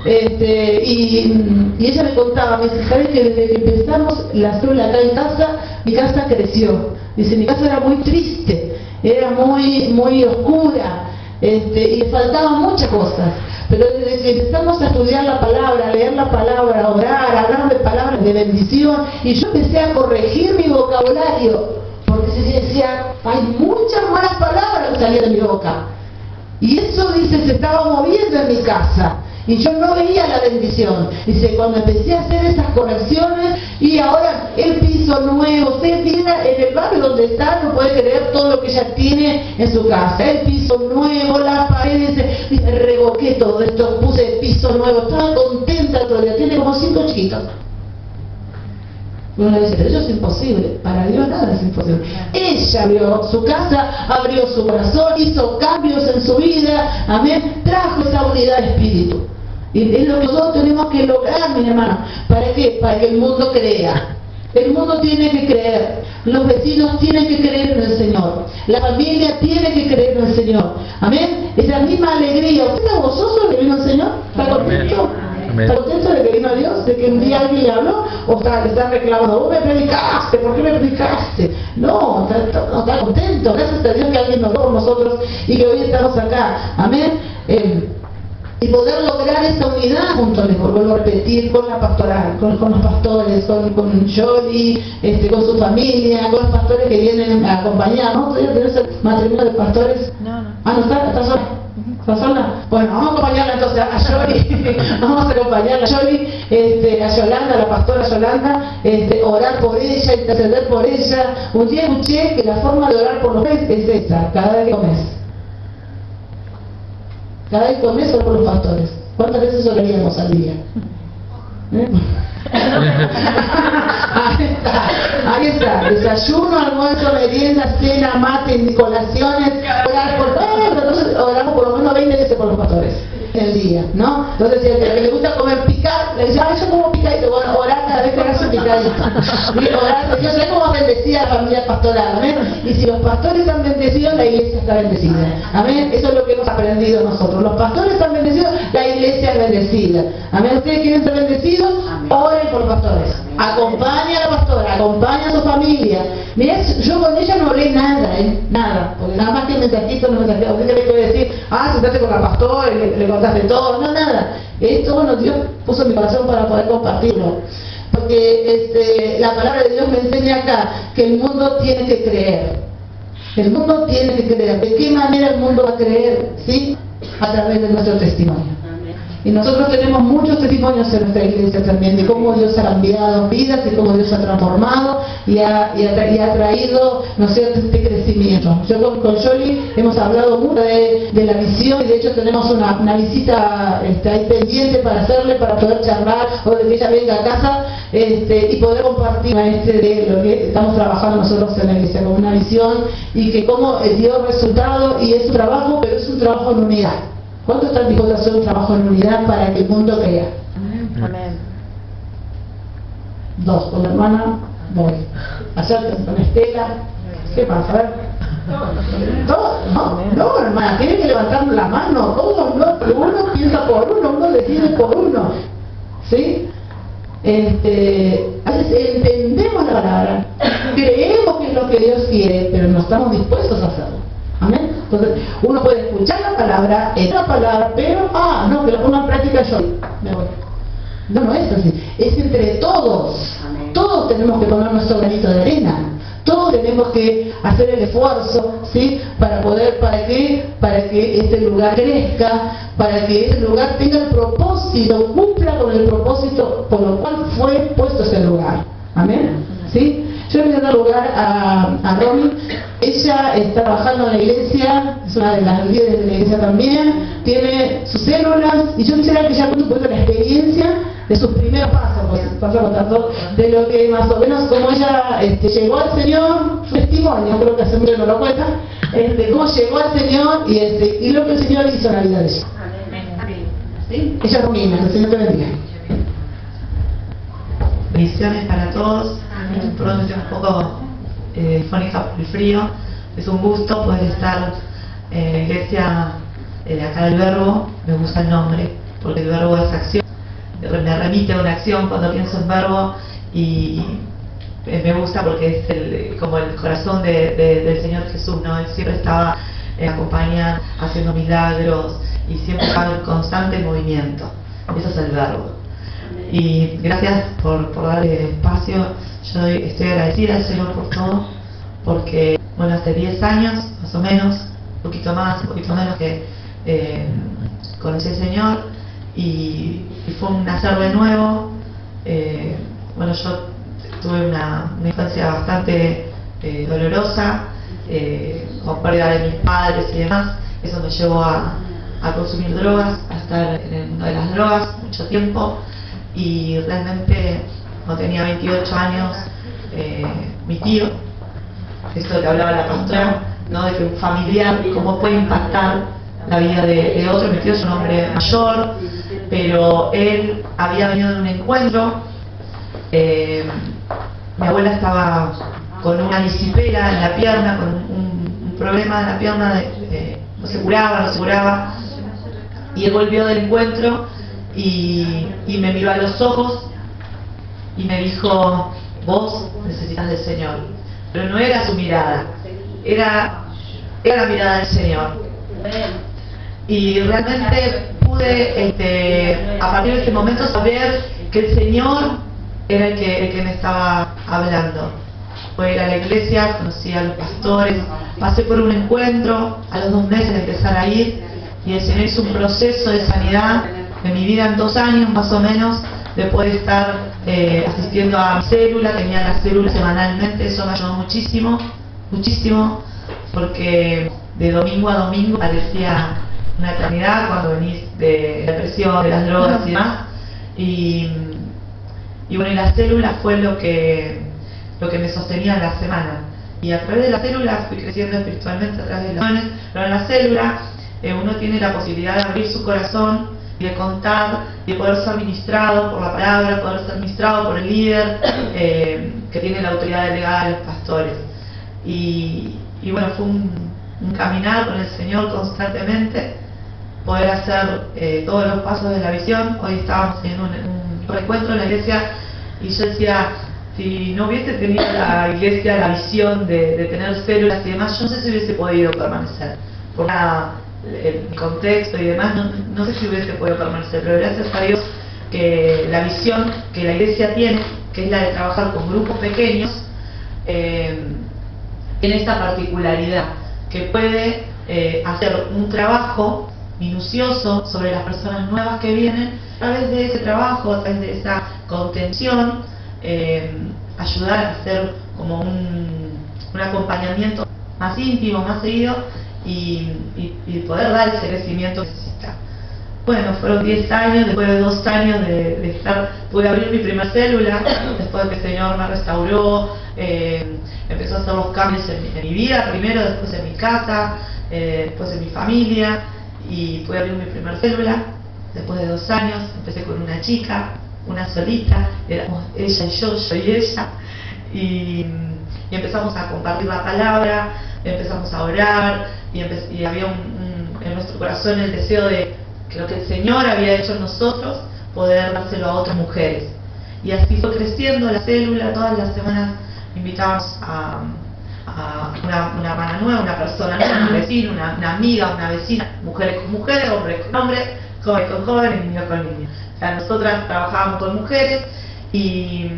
Este, y, y ella me contaba, me dice, ¿sabes que desde que empezamos la célula acá en casa, mi casa creció? Dice, mi casa era muy triste, era muy, muy oscura, este, y le faltaban muchas cosas. Pero desde que empezamos a estudiar la palabra, a leer la palabra, a orar, a hablar de palabras de bendición, y yo empecé a corregir mi vocabulario, porque se decía, hay muchas malas palabras que salían de mi boca. Y eso, dice, se estaba moviendo en mi casa. Y yo no veía la bendición. Dice, cuando empecé a hacer esas correcciones, y ahora el piso nuevo, usted viene en el barrio donde está, no puede creer todo lo que ella tiene en su casa. El piso nuevo, las paredes, dice, revoqué todo esto, puse el piso nuevo, estaba contenta todavía, tiene como cinco chiquitos. Uno dice, pero eso es imposible, para Dios nada es imposible. Ella abrió su casa, abrió su corazón, hizo cambios en su vida, amén, trajo esa unidad de espíritu. Y es lo que nosotros tenemos que lograr, mi hermano. ¿Para qué? Para que el mundo crea. El mundo tiene que creer, los vecinos tienen que creer en el Señor, la familia tiene que creer en el Señor. Amén. Esa misma alegría. ¿Usted está gozoso de que vino el Señor? ¿Está contento? ¿Está contento de que vino Dios? ¿De que un día alguien le habló? ¿O está, está reclamando? ¿Vos me predicaste? ¿Por qué me predicaste? No, está, está, no, está contento. Gracias a Dios que alguien nos habló por nosotros y que hoy estamos acá. Amén. Eh, y poder lograr esa unidad junto, les vuelvo a repetir, con la pastoral, con, con los pastores, con, con Yoli, este, con su familia, con los pastores que vienen a acompañar, ¿no? ¿Todavía tenés el matrimonio de pastores? No, no. Ah, ¿no está? ¿Está sola? ¿Está sola? Bueno, vamos a acompañarla entonces a Yoli, vamos a acompañarla a Yoli, este, a Yolanda, la pastora Yolanda, este, orar por ella, interceder por ella. Un día escuché que la forma de orar por los hombres es esta, cada vez que comes. Cada vez comes orar por los pastores. ¿Cuántas veces oraríamos al día? ¿Eh? Ahí está, ahí está. Desayuno, almuerzo, merienda, cena, mate, colaciones, orar por todos. Nosotros oramos por lo menos veinte veces por los pastores en el día, ¿no? Entonces, si al que le gusta comer picar, le dice, ah, yo como picadito, bueno, orar cada vez que hagas un picadito. Orar, yo sé cómo bendecida la familia pastoral, amén. Y si los pastores están bendecidos, la iglesia está bendecida, amén. Eso es lo que hemos aprendido nosotros. Los pastores están bendecidos, la iglesia es bendecida, amén. Ustedes quieren ser bendecidos, oren por los pastores. Acompaña a la pastora, acompaña a su familia. Mirá, yo con ella no hablé nada, ¿eh? Nada, porque nada más que un mensajito, no mensajito. Usted le puede decir, ah, sentate con la pastora, le, le contaste todo, no, nada. Esto, bueno, Dios puso en mi corazón para poder compartirlo. Porque este, la palabra de Dios me enseña acá que el mundo tiene que creer. El mundo tiene que creer. ¿De qué manera el mundo va a creer? ¿Sí? A través de nuestro testimonio. Y nosotros tenemos muchos testimonios en nuestra iglesia también de cómo Dios ha cambiado vidas y cómo Dios ha transformado y ha, y ha, y ha traído, ¿no sé, este crecimiento. Yo con, con Yoli hemos hablado mucho de, de la visión y de hecho tenemos una, una visita este, ahí pendiente para hacerle, para poder charlar o de que ella venga a casa este, y poder compartir este, de lo que estamos trabajando nosotros en la iglesia, con una visión y que cómo dio resultado y es un trabajo, pero es un trabajo en unidad. ¿Cuántos están dispuestos a hacer un trabajo en unidad para que el mundo crea? Amén. Dos, con la hermana, voy. Ayer con Estela, ¿qué pasa? A ver. No, no, no, hermana, tienen que levantar la mano, todos no, uno piensa por uno, uno decide por uno. ¿Sí? Este, a veces entendemos la palabra, creemos que es lo que Dios quiere, pero no estamos dispuestos a hacerlo. Amén. Entonces, uno puede escuchar la palabra, es la palabra, pero, ah, no, que lo ponga en práctica yo. Me voy. No, no es así. Es entre todos. Amén. Todos tenemos que poner nuestro granito de arena. Todos tenemos que hacer el esfuerzo, ¿sí? Para poder, ¿para qué? Para que este lugar crezca, para que este lugar tenga el propósito, cumpla con el propósito por lo cual fue puesto ese lugar. Amén. ¿Sí? Yo le voy a dar lugar a, a Romy. Ella está trabajando en la iglesia, es una de las líderes de la iglesia también, tiene sus células, y yo quisiera que ella cuente un poquito la experiencia de sus primeros pasos, pues, paso contando de lo que más o menos, como ella este, llegó al Señor, su testimonio, creo que hace mucho no lo cuenta, este, cómo llegó al Señor y, este, y lo que el Señor hizo en la vida de ella. ¿Sí? Ella es Romina, el Señor te bendiga. Bendiciones para todos. Perdón, estoy un poco eh, fónica por el frío. Es un gusto poder estar en la iglesia eh, de acá del Verbo. Me gusta el nombre. porque el verbo es acción, me remite a una acción cuando pienso en verbo, y me gusta porque es el, como el corazón de, de, del Señor Jesús, ¿no? Él siempre estaba eh, acompañando, haciendo milagros, y siempre estaba en constante movimiento. Eso es el verbo. Y gracias por, por darle espacio. Yo estoy agradecida al Señor por todo, porque bueno, hace diez años más o menos, un poquito más, un poquito menos, que eh, conocí al Señor, y, y fue un nacer de nuevo. Eh, bueno, yo tuve una, una infancia bastante eh, dolorosa, eh, con pérdida de mis padres y demás. Eso me llevó a, a consumir drogas, a estar en el mundo de las drogas mucho tiempo, y realmente cuando tenía veintiocho años, eh, mi tío, esto que hablaba la pastora, ¿no? De que un familiar, cómo puede impactar la vida de, de otro. Mi tío es un hombre mayor, pero él había venido de un encuentro. Eh, mi abuela estaba con una disipera en la pierna, con un, un problema en la pierna, de, de, no se curaba, no se curaba, y él volvió del encuentro y, y me miró a los ojos y me dijo: vos necesitas del Señor. Pero no era su mirada, era, era la mirada del Señor. Y realmente pude, este, a partir de ese momento, saber que el Señor era el que, el que me estaba hablando. Fue ir a la iglesia, conocí a los pastores, pasé por un encuentro, a los dos meses de empezar a ir, y el Señor hizo un proceso de sanidad en mi vida en dos años más o menos, de poder estar eh, asistiendo a mi célula. Tenía la célula semanalmente. Eso me ayudó muchísimo, muchísimo, porque de domingo a domingo parecía una eternidad cuando venís de depresión, de las drogas y demás. Y, y bueno, y la célula fue lo que, lo que me sostenía en la semana. Y a través de la célula fui creciendo espiritualmente a través de las oraciones. Pero en la célula eh, uno tiene la posibilidad de abrir su corazón y de contar, y de poder ser ministrado por la palabra, poder ser ministrado por el líder eh, que tiene la autoridad delegada de los pastores. Y, y bueno, fue un, un caminar con el Señor constantemente, poder hacer eh, todos los pasos de la visión. Hoy estábamos en un, un reencuentro en la iglesia, y yo decía, si no hubiese tenido la iglesia la visión de, de tener células y demás, yo no sé si hubiese podido permanecer. Por una, el contexto y demás, no, no sé si hubiese podido permanecer, pero gracias a Dios que la visión que la iglesia tiene, que es la de trabajar con grupos pequeños, eh, tiene esta particularidad, que puede eh, hacer un trabajo minucioso sobre las personas nuevas que vienen. A través de ese trabajo, a través de esa contención, eh, ayudar a hacer como un, un acompañamiento más íntimo, más seguido, Y, y, y poder dar ese crecimiento que necesita. Bueno, fueron diez años, después de dos años de, de estar, pude abrir mi primera célula, después de que el Señor me restauró, eh, empezó a hacer los cambios en mi, en mi vida, primero, después en mi casa, eh, después en mi familia, y pude abrir mi primera célula. Después de dos años, empecé con una chica, una solita, éramos ella y yo, yo y ella, y, y empezamos a compartir la palabra, empezamos a orar, y, y había un, un, en nuestro corazón el deseo de que lo que el Señor había hecho en nosotros, poder dárselo a otras mujeres. Y así fue creciendo la célula. Todas las semanas invitábamos a, a una, una hermana nueva, una persona nueva, un vecino, una, una amiga, una vecina, mujeres con mujeres, hombres con hombres, jóvenes con jóvenes, niños con niños. O sea, nosotras trabajábamos con mujeres, y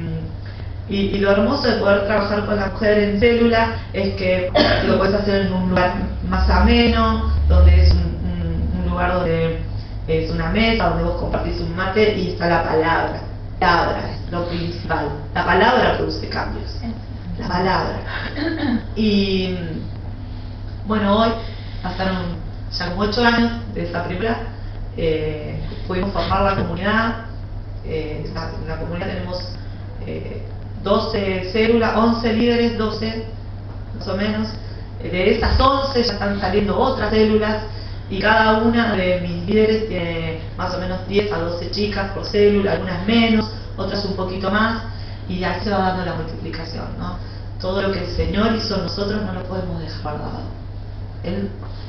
Y, y lo hermoso de poder trabajar con la mujer en célula es que lo puedes hacer en un lugar más ameno, donde es un, un, un lugar donde es una mesa, donde vos compartís un mate y está la palabra. La palabra es lo principal. La palabra produce cambios. La palabra. Y bueno, hoy pasaron ya como ocho años de esa primera. Eh, pudimos formar la comunidad. Eh, en, la, en la comunidad tenemos Eh, doce células, once líderes, doce más o menos. De esas once ya están saliendo otras células, y cada una de mis líderes tiene más o menos diez a doce chicas por célula, algunas menos, otras un poquito más, y así se va dando la multiplicación, ¿no? Todo lo que el Señor hizo nosotros no lo podemos dejar guardado. Él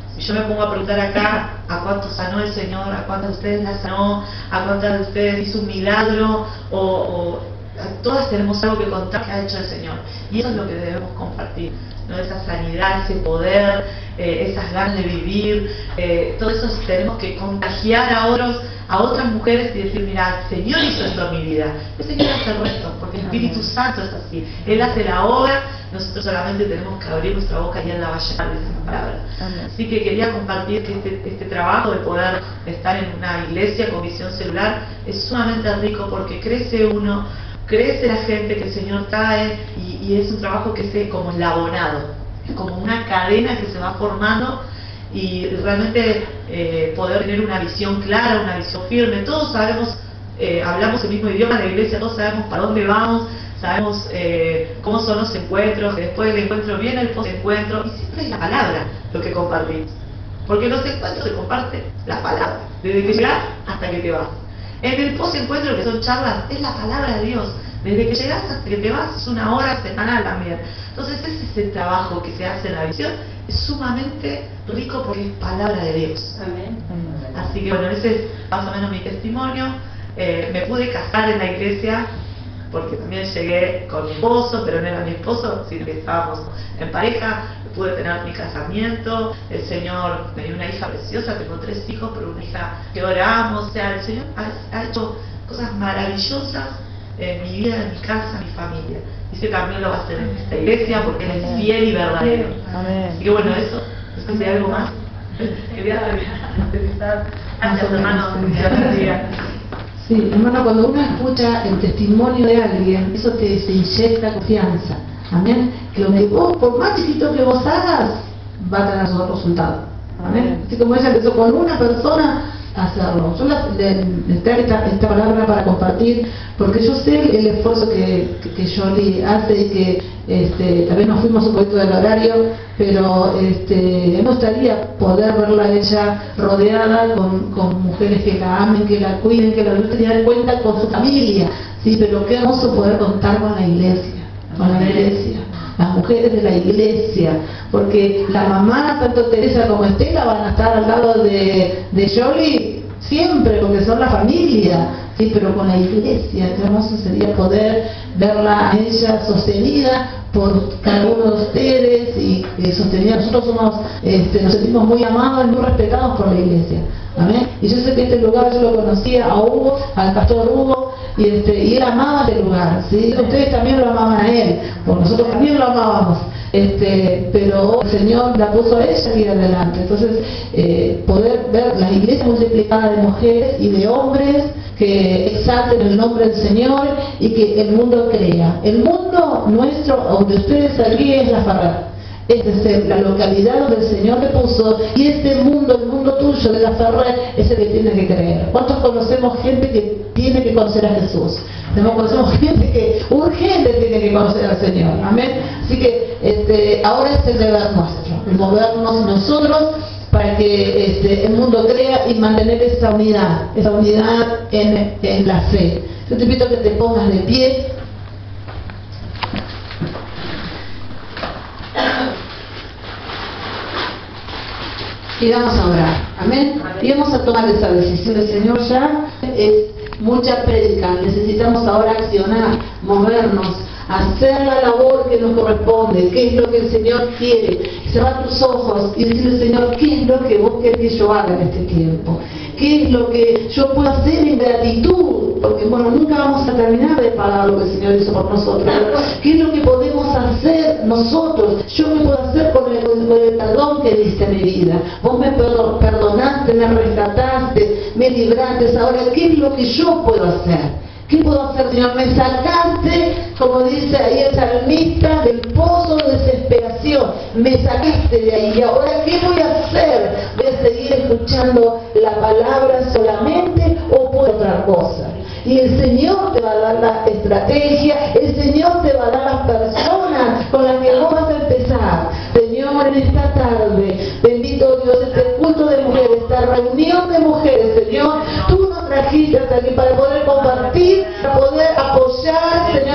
Si yo me pongo a preguntar acá a cuántos sanó el Señor, a cuántas de ustedes la sanó, a cuántas de ustedes hizo un milagro, o, o todas tenemos algo que contar que ha hecho el Señor. Y eso es lo que debemos compartir, ¿no? Esa sanidad, ese poder, eh, esas ganas de vivir, eh, todo eso tenemos que contagiar a otros, a otras mujeres y decir, mira, el Señor hizo esto en mi vida, el Señor hace el resto, porque el Espíritu Santo es así, Él hace la obra, nosotros solamente tenemos que abrir nuestra boca y Él la va a llenar de esas palabras. Así que quería compartir que este, este trabajo de poder estar en una iglesia con visión celular es sumamente rico porque crece uno, crece la gente que el Señor trae y, y es un trabajo que es como eslabonado, es como una cadena que se va formando y realmente eh, poder tener una visión clara, una visión firme. Todos sabemos, eh, hablamos el mismo idioma de la iglesia, todos sabemos para dónde vamos, sabemos eh, cómo son los encuentros, que después del encuentro viene el post-encuentro y siempre es la palabra lo que compartimos, porque en los encuentros se comparte la palabra, desde que llegas hasta que te vas. En el post-encuentro, que son charlas, es la palabra de Dios. Desde que llegas hasta que te vas es una hora semanal también. Entonces ese es el trabajo que se hace en la visión. Es sumamente rico porque es palabra de Dios. Amén. Así que bueno, ese es más o menos mi testimonio. Eh, me pude casar en la iglesia porque también llegué con mi esposo, pero no era mi esposo, sino que estábamos en pareja. Pude tener mi casamiento, el Señor me dio una hija preciosa, tengo tres hijos, pero una hija que oramos, o sea, el Señor ha, ha hecho cosas maravillosas en mi vida, en mi casa, en mi familia. Dice que también lo va a hacer en esta iglesia porque Él es fiel y verdadero. Amén. Así que bueno, eso, no sé si hay algo más. Quería empezar. Gracias, hermano. Sí, hermano, cuando uno escucha el testimonio de alguien, eso te, te inyecta confianza. Amén. Que lo que vos, por más chiquito que vos hagas, va a tener su resultado. Amén. Así como ella empezó con una persona a hacerlo. Yo la, le, le traigo esta, esta palabra para compartir, porque yo sé el esfuerzo que, que, que Jolie hace y que este, también nos fuimos un poquito del horario, pero este, me gustaría poder verla a ella rodeada con, con mujeres que la amen, que la cuiden, que la tengan en cuenta con su familia. Sí, pero qué hermoso poder contar con la iglesia. Con la iglesia, las mujeres de la iglesia, porque la mamá, tanto Teresa como Estela, van a estar al lado de, de Jolie siempre, porque son la familia, sí, pero con la iglesia, qué hermoso sería poder verla a ella sostenida por cada uno de ustedes y eh, sostenida. Nosotros somos, este, nos sentimos muy amados y muy respetados por la iglesia. Amén. Y yo sé que este lugar yo lo conocía a Hugo, al pastor Hugo, y, este, y él amaba este lugar, ¿sí? Ustedes también lo amaban a él, porque nosotros también lo amábamos, este, pero el Señor la puso a ella aquí adelante. Entonces, eh, poder ver la iglesia multiplicada de mujeres y de hombres que exalten el nombre del Señor y que el mundo crea. El mundo nuestro, donde ustedes aquí, es La Ferrer. Es decir, la localidad donde el Señor le puso, y este mundo, el mundo tuyo de La Ferrer, es el que tiene que creer. ¿Cuántos conocemos gente que tiene que conocer a Jesús? Conocemos gente que urgente tiene que conocer al Señor. Amén. Así que este, ahora es el deber nuestro, el movernos nosotros para que este, el mundo crea y mantener esa unidad, esa unidad en, en la fe. Yo te invito a que te pongas de pie. Y vamos a orar, amén. Y vamos a tomar esa decisión. El Señor ya es mucha prédica. Necesitamos ahora accionar, movernos, hacer la labor que nos corresponde. ¿Qué es lo que el Señor quiere? Cerrar tus ojos y decirle, Señor, ¿qué es lo que vos querés que yo haga en este tiempo? ¿Qué es lo que yo puedo hacer en gratitud? Porque, bueno, nunca vamos a terminar de pagar lo que el Señor hizo por nosotros. ¿Qué es lo que podemos hacer nosotros? Yo me puedo hacer con el, con el perdón que diste a mi vida. Vos me perdonaste, me rescataste, me libraste. Ahora, ¿qué es lo que yo puedo hacer? ¿Qué puedo hacer, Señor? Me sacaste, como dice ahí el salmista, del pozo de desesperación. Me sacaste de ahí. ¿Y ahora qué voy a hacer? ¿Voy a seguir escuchando la palabra solamente o por otra cosa? Y el Señor te va a dar la estrategia, el Señor te va a dar las personas con las que vos vas a empezar. Señor, en esta tarde, bendito Dios, este culto de mujeres, esta reunión de mujeres, Señor, tú nos trajiste hasta aquí para poder compartir, para poder apoyar, Señor, a tus hijos.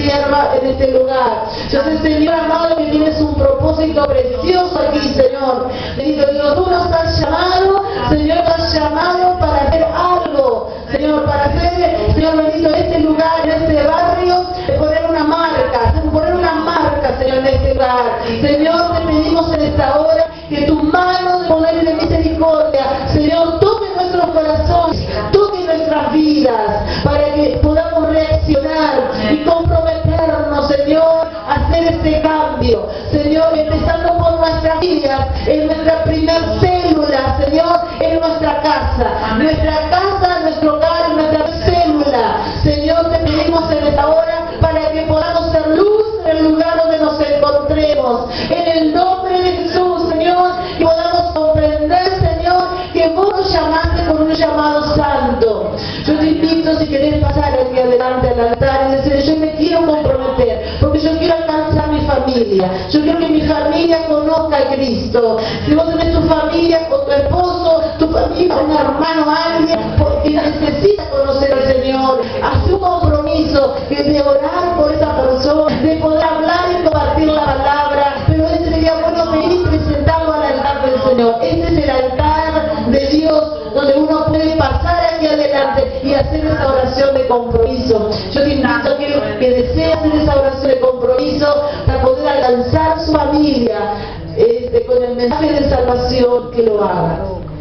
sierva en este lugar. Yo sé, Señor amado, que tienes un propósito precioso aquí, Señor. Bendito Dios, tú nos has llamado, Señor, nos has llamado para hacer algo, Señor, para hacer, Señor bendito, este lugar, en este barrio, poner una marca, poner una marca, Señor, en este lugar. Señor, te pedimos en esta hora que tu mano de poder y de misericordia, Señor, toque nuestros corazones, toque nuestras vidas, para que podamos reaccionar y comprometernos, Señor, a hacer este cambio. Señor, empezando por nuestras vidas, en nuestra primer célula, Señor, en nuestra casa. Nuestra casa, nuestro hogar, nuestra célula. Señor, te pedimos en esta hora para que podamos ser luz en el lugar donde nos encontremos. En el nombre de Jesús, Señor, que podamos comprender, Señor, que vos nos llamaste con un llamado santo. Yo te invito, si querés pasar aquí adelante al altar y decir, yo me quiero comprometer, porque yo quiero alcanzar mi familia. Yo quiero que mi familia conozca a Cristo. Si vos tenés tu familia con tu esposo, tu familia, un hermano, alguien que necesita conocer al Señor, haz un compromiso que de orar por esa persona, de poder hablar y compartir la palabra, pero ese sería bueno venir y presentarlo al altar del Señor. Este es el altar de Dios donde uno puede pasar aquí adelante y hacer esa oración de compromiso. Yo te invito a que, que desee hacer esa oración de compromiso para poder alcanzar su familia este, con el mensaje de salvación, que lo haga.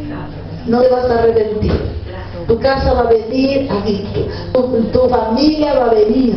No te vas a arrepentir. Tu casa va a venir aquí, tu, tu familia va a venir,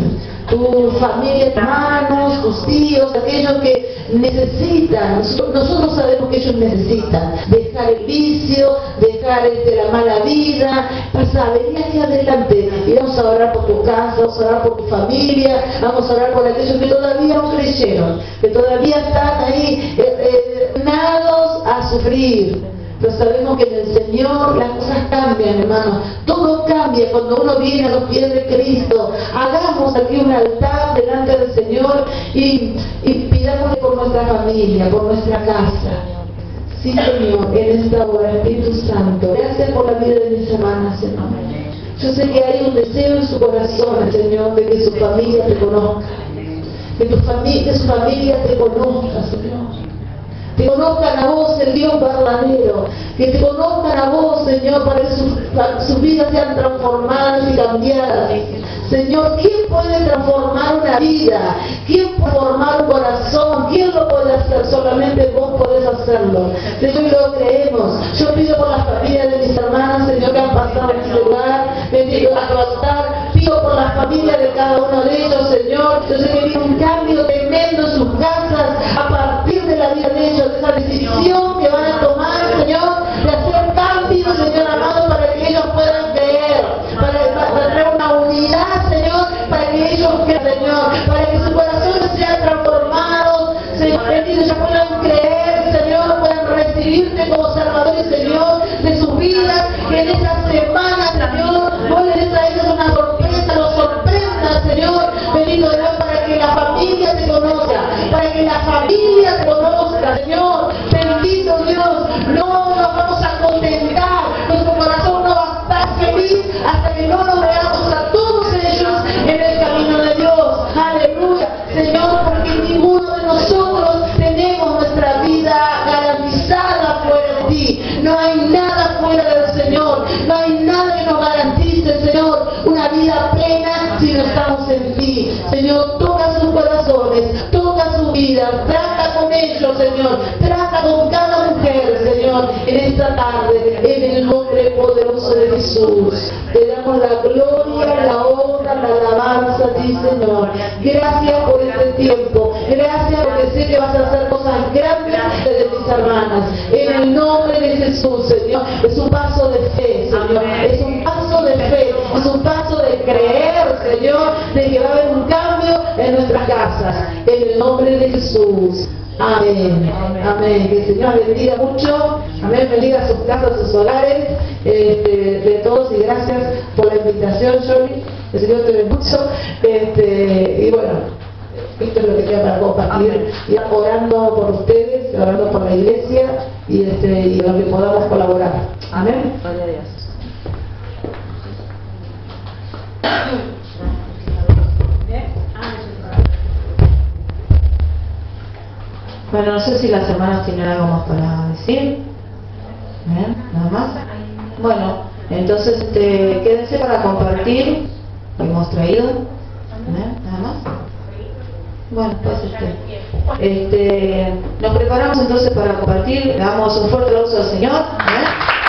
tu familia, hermanos, tus tíos, aquellos que necesitan. Nosotros sabemos que ellos necesitan dejar el vicio, dejar este, la mala vida. Pasa, vení aquí adelante y vamos a orar por tu casa, vamos a orar por tu familia, vamos a orar por aquellos que todavía no creyeron, que todavía están ahí eh, eh, nados a sufrir. Pero sabemos que en el Señor las cosas cambian, hermanos. Todo cambia cuando uno viene a los pies de Cristo. Hagamos aquí un altar delante del Señor y, y pidámosle por nuestra familia, por nuestra casa. Sí, Señor, en esta hora, Espíritu Santo, gracias por la vida de mis hermanas, Señor. Yo sé que hay un deseo en su corazón, Señor, de que su familia te conozca. Que tu familia, que su familia te conozca, Señor. Que conozcan a vos, el Dios verdadero, que te conozcan a vos, Señor, para que sus, sus vidas sean transformadas y cambiadas. Señor, ¿quién puede transformar una vida? ¿Quién puede formar un corazón? ¿Quién lo puede hacer? Solamente vos podés hacerlo. Señor, lo creemos. Yo pido por las familias de mis hermanas, Señor, que han pasado en este lugar, bendito a tu altar. Pido por las familias de cada uno de ellos, Señor. Yo sé que viene un cambio tremendo en sus casas a partir de la vida de ellos, de esa decisión que van a tomar, Señor, de hacer cambios, Señor amado, para que ellos puedan creer, para, para, para traer una unidad, Señor, para que ellos crean, Señor, para que su corazón sea transformado, Señor, que ellos puedan creer, Señor, puedan recibirte como Salvador y Señor de sus vidas, que en esta semana, Señor, vos les des a ellos una sorpresa, los sorprenda, Señor, bendito Dios, para que la familia te conozca, para que la familia te conozca, Señor, bendito Dios. No nos vamos a contentar, nuestro corazón no va a estar feliz hasta que no nos veamos a todos ellos en el camino de Dios. Aleluya, Señor, porque ninguno de nosotros tenemos nuestra vida garantizada fuera de ti. No hay nada fuera del Señor, no hay nada que nos garantice, Señor, una vida plena si no estamos en ti. Señor, toca sus corazones, toca su vida, trata con ellos, Señor, trata con cada mujer, Señor, en esta tarde, en el nombre poderoso de Jesús. Te damos la gloria, la honra, la alabanza a ti, Señor. Gracias por este tiempo, gracias porque sé que vas a hacer cosas grandes de mis hermanas. En el nombre de Jesús, Señor, es un paso de fe, Señor, es un paso de fe, es un paso de creer, Señor, de que va a haber un cambio en nuestras casas. En el nombre de Jesús. Amén. Amén. Que el Señor bendiga mucho. Amén. Bendiga sus casas, sus hogares, este, de todos, y gracias por la invitación, Johnny. El Señor te bendiga mucho. Este, y bueno, esto es lo que queda para compartir. Y orando por ustedes, orando por la iglesia y, este, y lo que podamos colaborar. Amén. Gloria a Dios. Bien. Ah, Bueno, no sé si las hermanas tienen algo más para decir. ¿Bien? ¿Nada más? Bueno, entonces este, quédense para compartir lo que hemos traído. ¿Bien? ¿Nada más? Bueno, pues este, este, nos preparamos entonces para compartir. Le damos un fuerte aplauso al Señor. ¿Bien?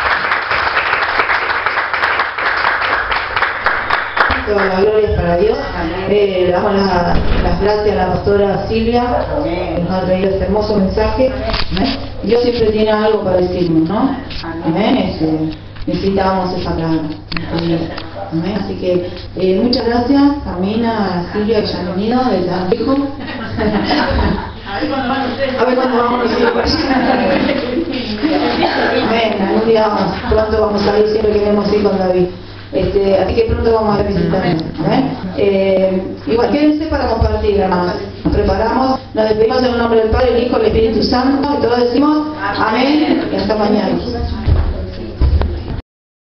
Toda la gloria es para Dios. Eh, le damos la, las gracias a la pastora Silvia, que nos ha traído este hermoso mensaje. ¿Eh? Dios siempre tiene algo para decirnos, ¿no? Amén. Este, necesitamos esa palabra. Amén. Así que eh, muchas gracias, Carmina, Silvia, que ya han venido de Tampico. A ver cuándo vamos nosotros. Amén. Algún día vamos, pronto vamos a ir, siempre queremos ir con David. Este, así que pronto vamos a visitarnos. ¿Eh? Eh, igual, quédense para compartir, hermanos. Nos preparamos, nos despedimos en el nombre del Padre, el Hijo, el Espíritu Santo, y todos decimos amén y hasta mañana.